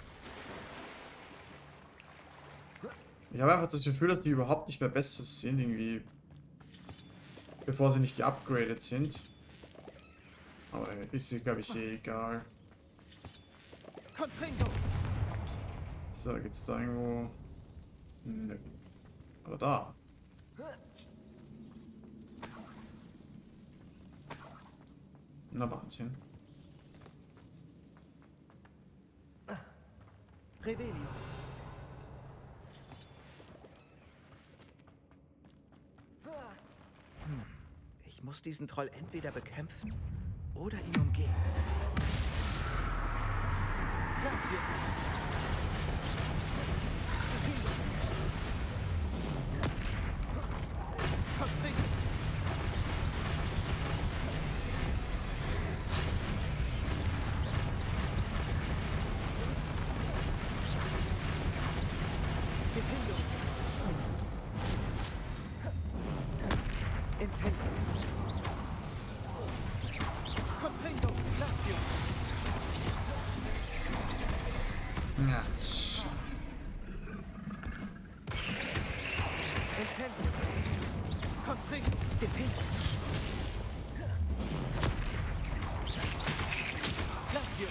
Ich habe einfach das Gefühl, dass die überhaupt nicht mehr besser sind, irgendwie. Bevor sie nicht geupgradet sind. Aber ist sie, glaube ich, eh egal. So, geht's da irgendwo? Nö. Aber da. Na, Wahnsinn. Revelio. Hm. Ich muss diesen Troll entweder bekämpfen oder ihn umgehen. Confringo, Lazio. Ja, sch- Incendio. Confringo, Defense. Lazio.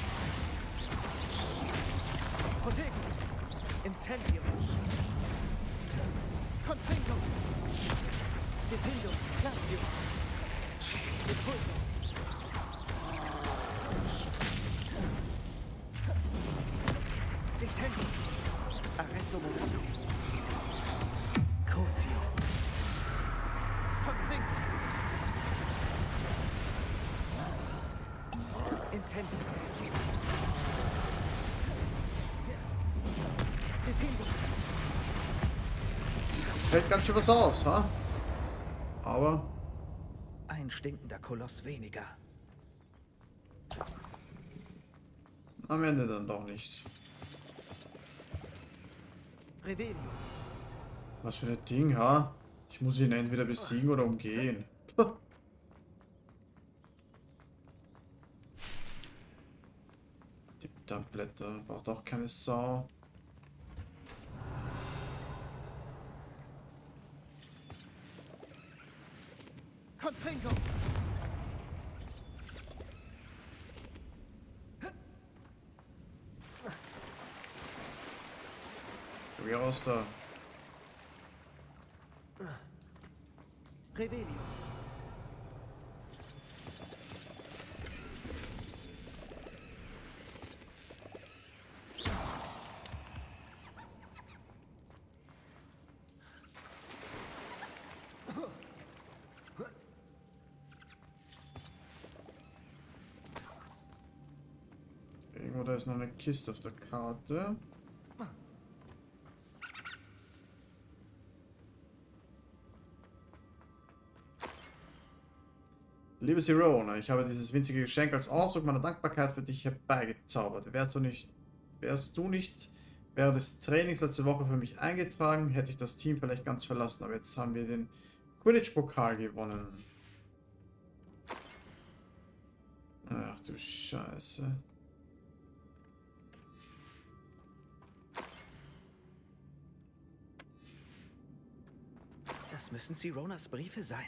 Protego. Incendio. Confringo. Defendo. Lazio. Depulso. Descendi. Arresto momento. Crucio. Confringo. Incendio. Defendo. Fällt ganz schön was aus, ha? Aber Ein stinkender Koloss weniger. am Ende dann doch nicht. Revelio. Was für ein Ding, ha? Ich muss ihn entweder besiegen oder umgehen. Die Tabletter braucht auch keine Sau. Confringo. Geh raus da. Revelio. Irgendwo da ist noch eine Kiste auf der Karte. Liebe Sirona, ich habe dieses winzige Geschenk als Ausdruck meiner Dankbarkeit für dich herbeigezaubert. Wärst du nicht, wärst du nicht während des Trainings letzte Woche für mich eingetragen, hätte ich das Team vielleicht ganz verlassen. Aber jetzt haben wir den Quidditch-Pokal gewonnen. Ach du Scheiße. Das müssen Sironas Briefe sein.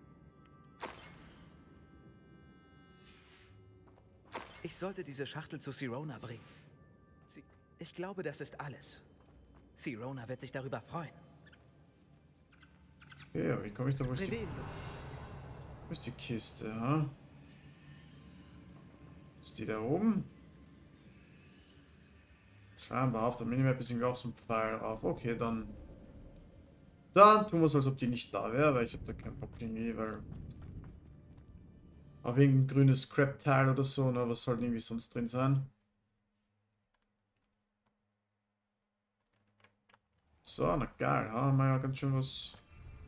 Ich sollte diese Schachtel zu Sirona bringen. Sie, ich glaube, das ist alles. Sirona wird sich darüber freuen. Ja, wie komme ich da? Wo ist die, Revelio. wo ist die Kiste, ha? Ist die da oben? Scheinbar auf der Minimap ist irgendwie auch so ein Pfeil drauf. Okay, dann. Dann tun wir es, als ob die nicht da wäre, weil ich habe da keinen Bock irgendwie, weil. Auf irgendein grünes Scrap-Teil oder so, ne? Was soll irgendwie sonst drin sein? So, na geil, haben wir ja ganz schön was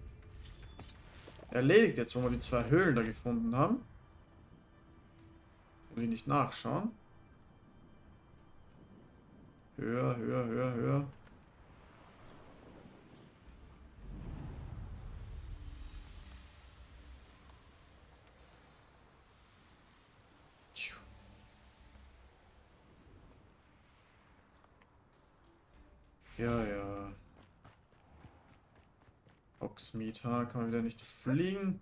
erledigt jetzt, wo wir die zwei Höhlen da gefunden haben. Will ich nicht nachschauen. Höher, höher, höher, höher. Ja, ja. Oxmeat, ha, kann man wieder nicht fliegen.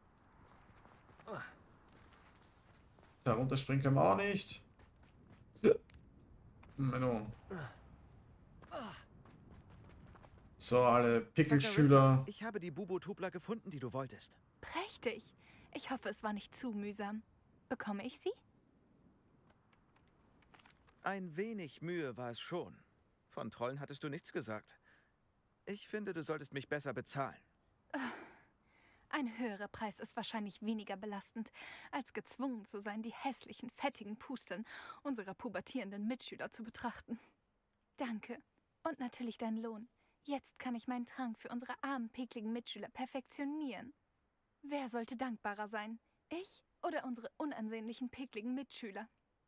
Da runterspringen können wir auch nicht. Menno. So, alle Pickelschüler. Ich habe die Bubotubler gefunden, die du wolltest. Prächtig. Ich hoffe, es war nicht zu mühsam. Bekomme ich sie? Ein wenig Mühe war es schon. Von Trollen hattest du nichts gesagt. Ich finde, du solltest mich besser bezahlen. Ein höherer Preis ist wahrscheinlich weniger belastend, als gezwungen zu sein, die hässlichen, fettigen Pusten unserer pubertierenden Mitschüler zu betrachten. Danke. Und natürlich dein Lohn. Jetzt kann ich meinen Trank für unsere armen, pickligen Mitschüler perfektionieren. Wer sollte dankbarer sein? Ich oder unsere unansehnlichen, pickligen Mitschüler?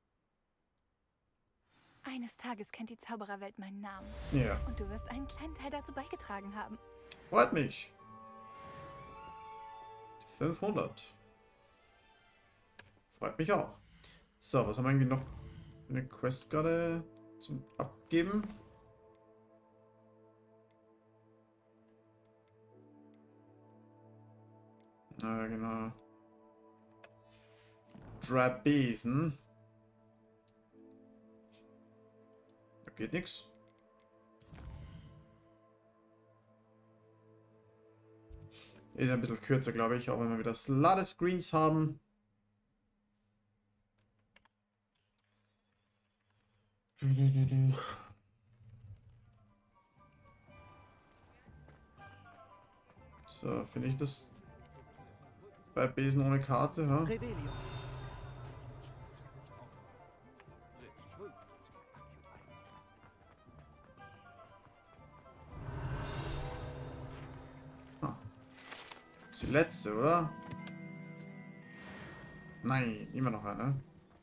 Eines Tages kennt die Zaubererwelt meinen Namen. Ja. Und du wirst einen kleinen Teil dazu beigetragen haben. Freut mich. fünfhundert. Freut mich auch. So, was haben wir eigentlich noch für eine Quest gerade zum Abgeben? Na genau. Drabesen. Da geht nichts. Ist ein bisschen kürzer, glaube ich, auch wenn wir wieder Ladescreens haben. So, finde ich das bei Besen ohne Karte, ha? Ah. Das ist die letzte, oder? Nein, immer noch eine.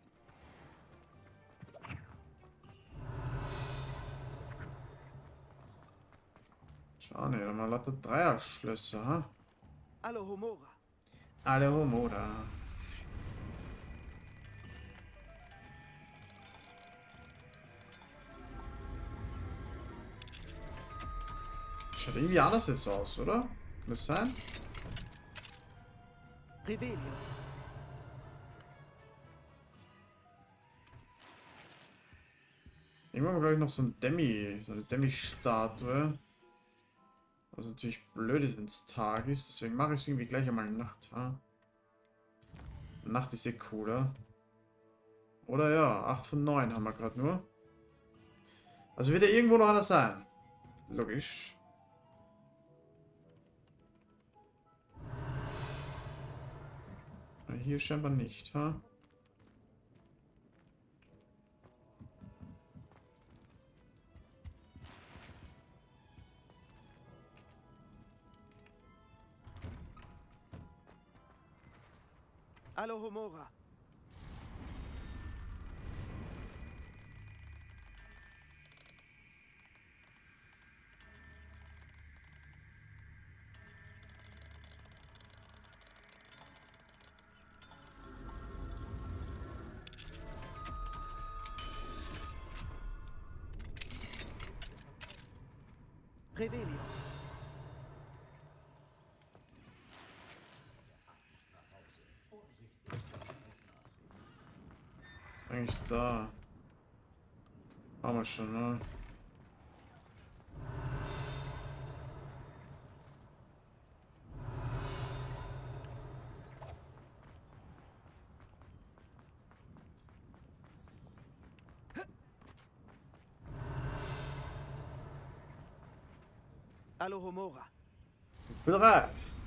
Schade, dann mal lauter Dreierschlösser, ha? Alohomora. Alohomora. Schaut irgendwie anders jetzt aus, oder? Kann das sein? Revelio. Irgendwann haben wir gleich noch so ein Demi, so eine Demi-Statue. Was natürlich blöd ist, wenn es Tag ist. Deswegen mache ich es irgendwie gleich einmal Nacht. Ha? Nacht ist eh cooler. Oder ja, acht von neun haben wir gerade nur. Also wird ja irgendwo noch einer sein. Logisch. Hier scheinbar nicht, ha? Alohomora. Revelio. Eigentlich da. Haben wir schon, ne? Alohomora. Bereit.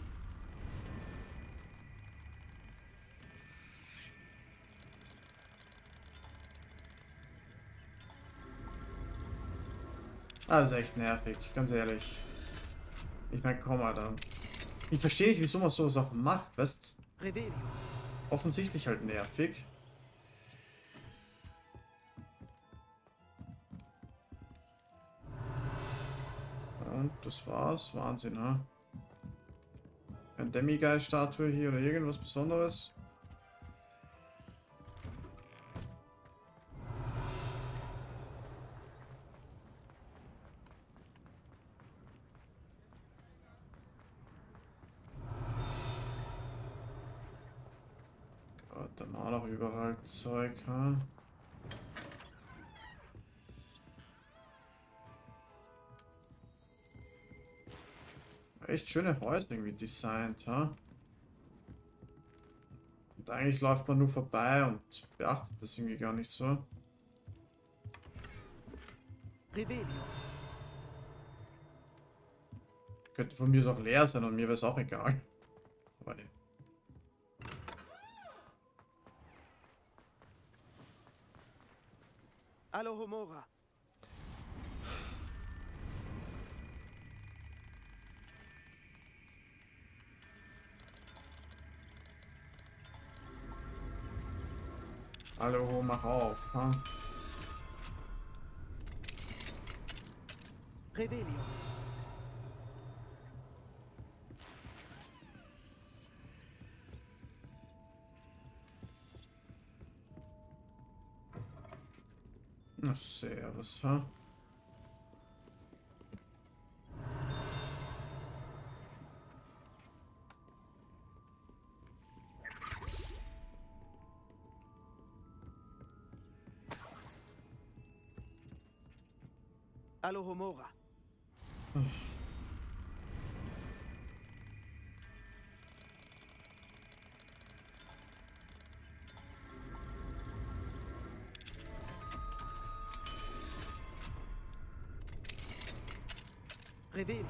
Das ist echt nervig, ganz ehrlich. Ich meine, komm mal da. Ich verstehe nicht, wieso man so Sachen macht. Weißt du? Offensichtlich halt nervig. Und das war's. Wahnsinn, ha? Eine Demiguy-Statue hier oder irgendwas Besonderes. Gott, da war noch überall Zeug, ha? Echt schöne Häuser irgendwie designt, ha? Und eigentlich läuft man nur vorbei und beachtet das irgendwie gar nicht so. Revelio. Könnte von mir aus auch leer sein und mir wäre es auch egal. Aber Alohomora. Hallo, mach auf, ha? Revelio. Na, servus, ha? Alohomora. Revelio.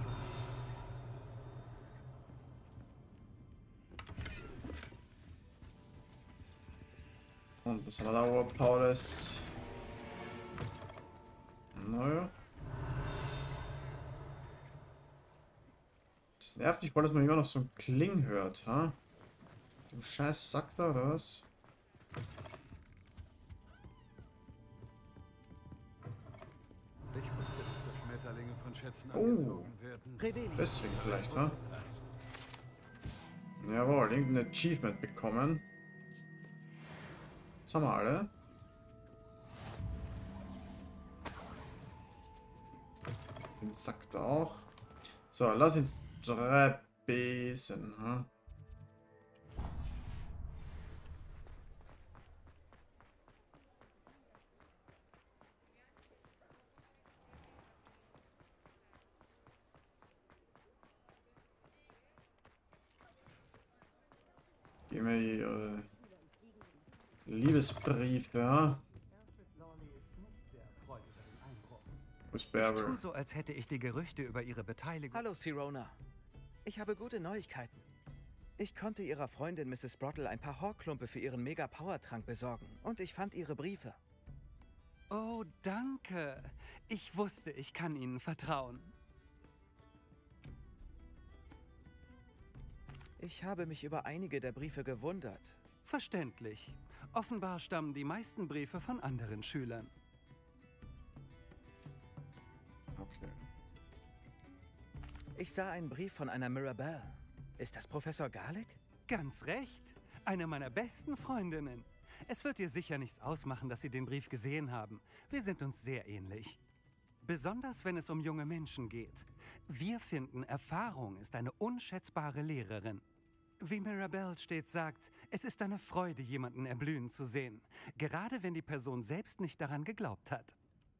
Und das haben wir da Overpowers. Naja. Das nervt mich, weil dass man immer noch so ein Kling hört, ha? Du scheiß Sack da, oder was? Ich wusste, dass Schmetterlinge von Schätzen Oh, angezogen werden. deswegen vielleicht, ha? Jawohl, irgendein Achievement bekommen. Jetzt haben wir alle. Den Sack da auch. So, lass uns drei Besen, ha? Geben wir ihre Liebesbriefe, ja? Wo ist Ich Beryl? tue so, als hätte ich die Gerüchte über ihre Beteiligung... Hallo, Sirona. Ich habe gute Neuigkeiten. Ich konnte ihrer Freundin Misses Brottle ein paar Horklumpe für ihren Mega-Power-Trank besorgen. Und ich fand ihre Briefe. Oh, danke. Ich wusste, ich kann Ihnen vertrauen. Ich habe mich über einige der Briefe gewundert. Verständlich. Offenbar stammen die meisten Briefe von anderen Schülern. Okay. Ich sah einen Brief von einer Mirabelle. Ist das Professor Garlick? Ganz recht. Eine meiner besten Freundinnen. Es wird dir sicher nichts ausmachen, dass Sie den Brief gesehen haben. Wir sind uns sehr ähnlich. Besonders wenn es um junge Menschen geht. Wir finden, Erfahrung ist eine unschätzbare Lehrerin. Wie Mirabelle stets sagt, es ist eine Freude, jemanden erblühen zu sehen. Gerade wenn die Person selbst nicht daran geglaubt hat.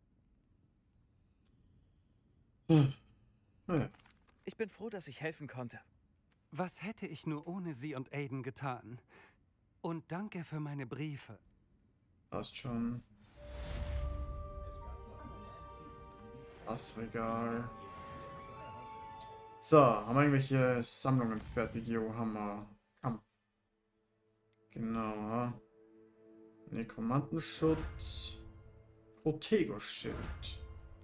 Hm. Ja. Ich bin froh, dass ich helfen konnte. Was hätte ich nur ohne Sie und Aiden getan? Und danke für meine Briefe. Passt schon. Das Regal. So, haben wir irgendwelche Sammlungen fertig? Jo, haben wir. Kampf. Genau, ha. Nekromantenschutz. Protego-Schild.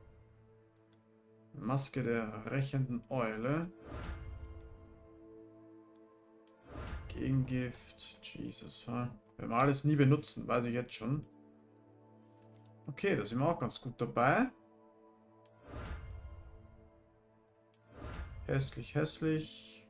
Maske der rächenden Eule. Gegengift. Jesus, ha. Werden wir alles nie benutzen, weiß ich jetzt schon. Okay, da sind wir auch ganz gut dabei. Hässlich, hässlich.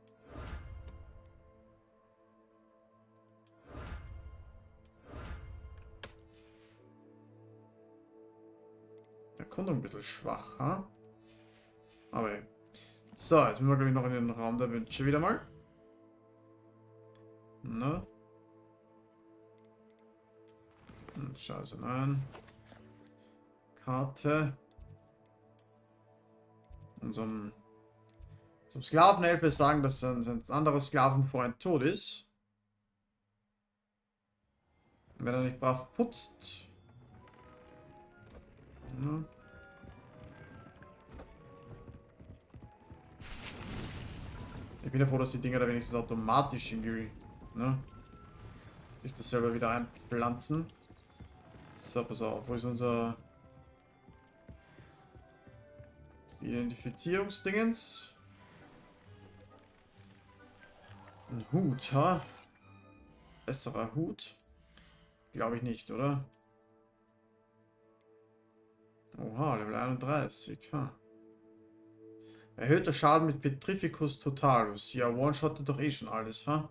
Erkundung ein bisschen schwach, ha? Aber ja. So, jetzt müssen wir glaube ich noch in den Raum der Wünsche wieder mal. Ne? Hm, scheiße, nein. Karte. Unserem Zum Sklavenhelfer sagen, dass ein, ein anderer Sklavenfreund tot ist. Wenn er nicht brav putzt. Ja. Ich bin ja froh, dass die Dinger da wenigstens automatisch irgendwie, ne? Sich das selber wieder einpflanzen. So, pass auf, wo ist unser Identifizierungsdingens? Ein Hut, ha? Besserer Hut? Glaube ich nicht, oder? Oha, Level einunddreißig, ha? Erhöhter Schaden mit Petrificus Totalus. Ja, one-shottet doch eh schon alles, ha?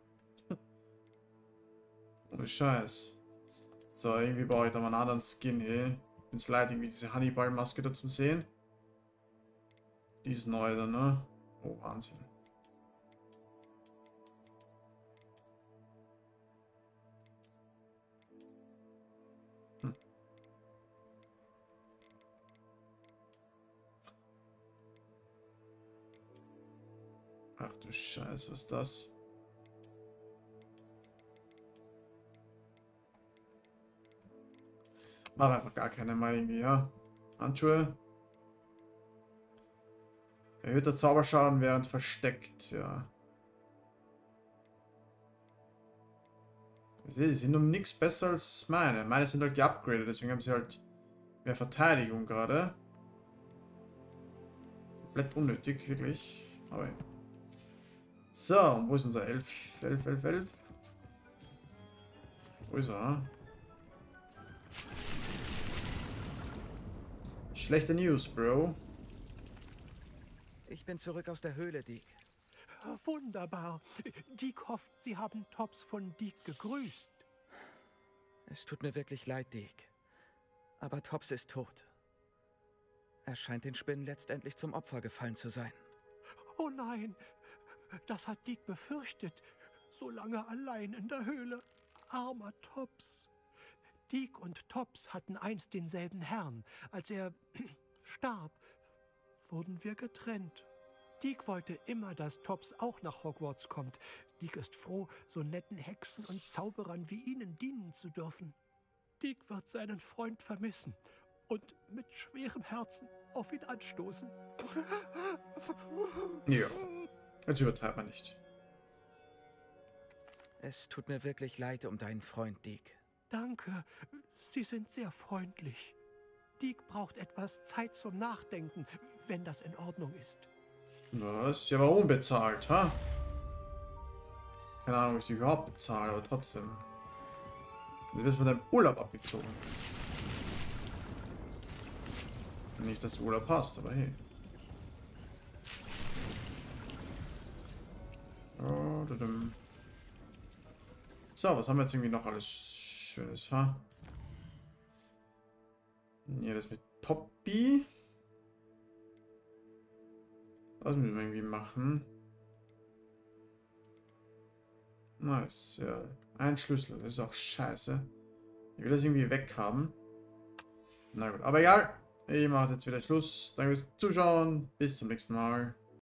Ohne Scheiß. So, irgendwie brauche ich da mal einen anderen Skin hier. Ins Leid, irgendwie diese Hannibal-Maske da zum Sehen. Die ist neu dann, ne? Oh, Wahnsinn. Hm. Ach du Scheiße, was ist das? Mach einfach gar keine mal irgendwie, ja. Handschuhe. Erhöhter Zauberschaden während versteckt, ja. Die sind um nichts besser als meine. Meine sind halt geupgradet, deswegen haben sie halt mehr Verteidigung gerade. Komplett unnötig, wirklich. Aber so, und wo ist unser elf? elf, elf, elf? Wo ist er? Schlechte News, Bro. Ich bin zurück aus der Höhle, Deke. Wunderbar. Deke hofft, Sie haben Tops von Deke gegrüßt. Es tut mir wirklich leid, Deke. Aber Tops ist tot. Er scheint den Spinnen letztendlich zum Opfer gefallen zu sein. Oh nein, das hat Deke befürchtet. So lange allein in der Höhle. Armer Tops. Deke und Tops hatten einst denselben Herrn. Als er starb, wurden wir getrennt. Deke wollte immer, dass Tops auch nach Hogwarts kommt. Deke ist froh, so netten Hexen und Zauberern wie Ihnen dienen zu dürfen. Deke wird seinen Freund vermissen und mit schwerem Herzen auf ihn anstoßen. Ja, jetzt übertreibt man nicht. Es tut mir wirklich leid um deinen Freund, Deke. Danke, Sie sind sehr freundlich. Deke braucht etwas Zeit zum Nachdenken, wenn das in Ordnung ist. Was? Ja, aber unbezahlt, ha? Keine Ahnung, ob ich die überhaupt bezahle, aber trotzdem. Du wirst von deinem Urlaub abgezogen. Nicht, dass Urlaub hast, aber hey. Oh, so, was haben wir jetzt irgendwie noch alles Schönes, ha? Ja, das mit Poppy. Das müssen wir irgendwie machen. Nice, ja. Ein Schlüssel, das ist auch scheiße. Ich will das irgendwie weghaben. Na gut, aber egal. Ich mache jetzt wieder Schluss. Danke fürs Zuschauen. Bis zum nächsten Mal.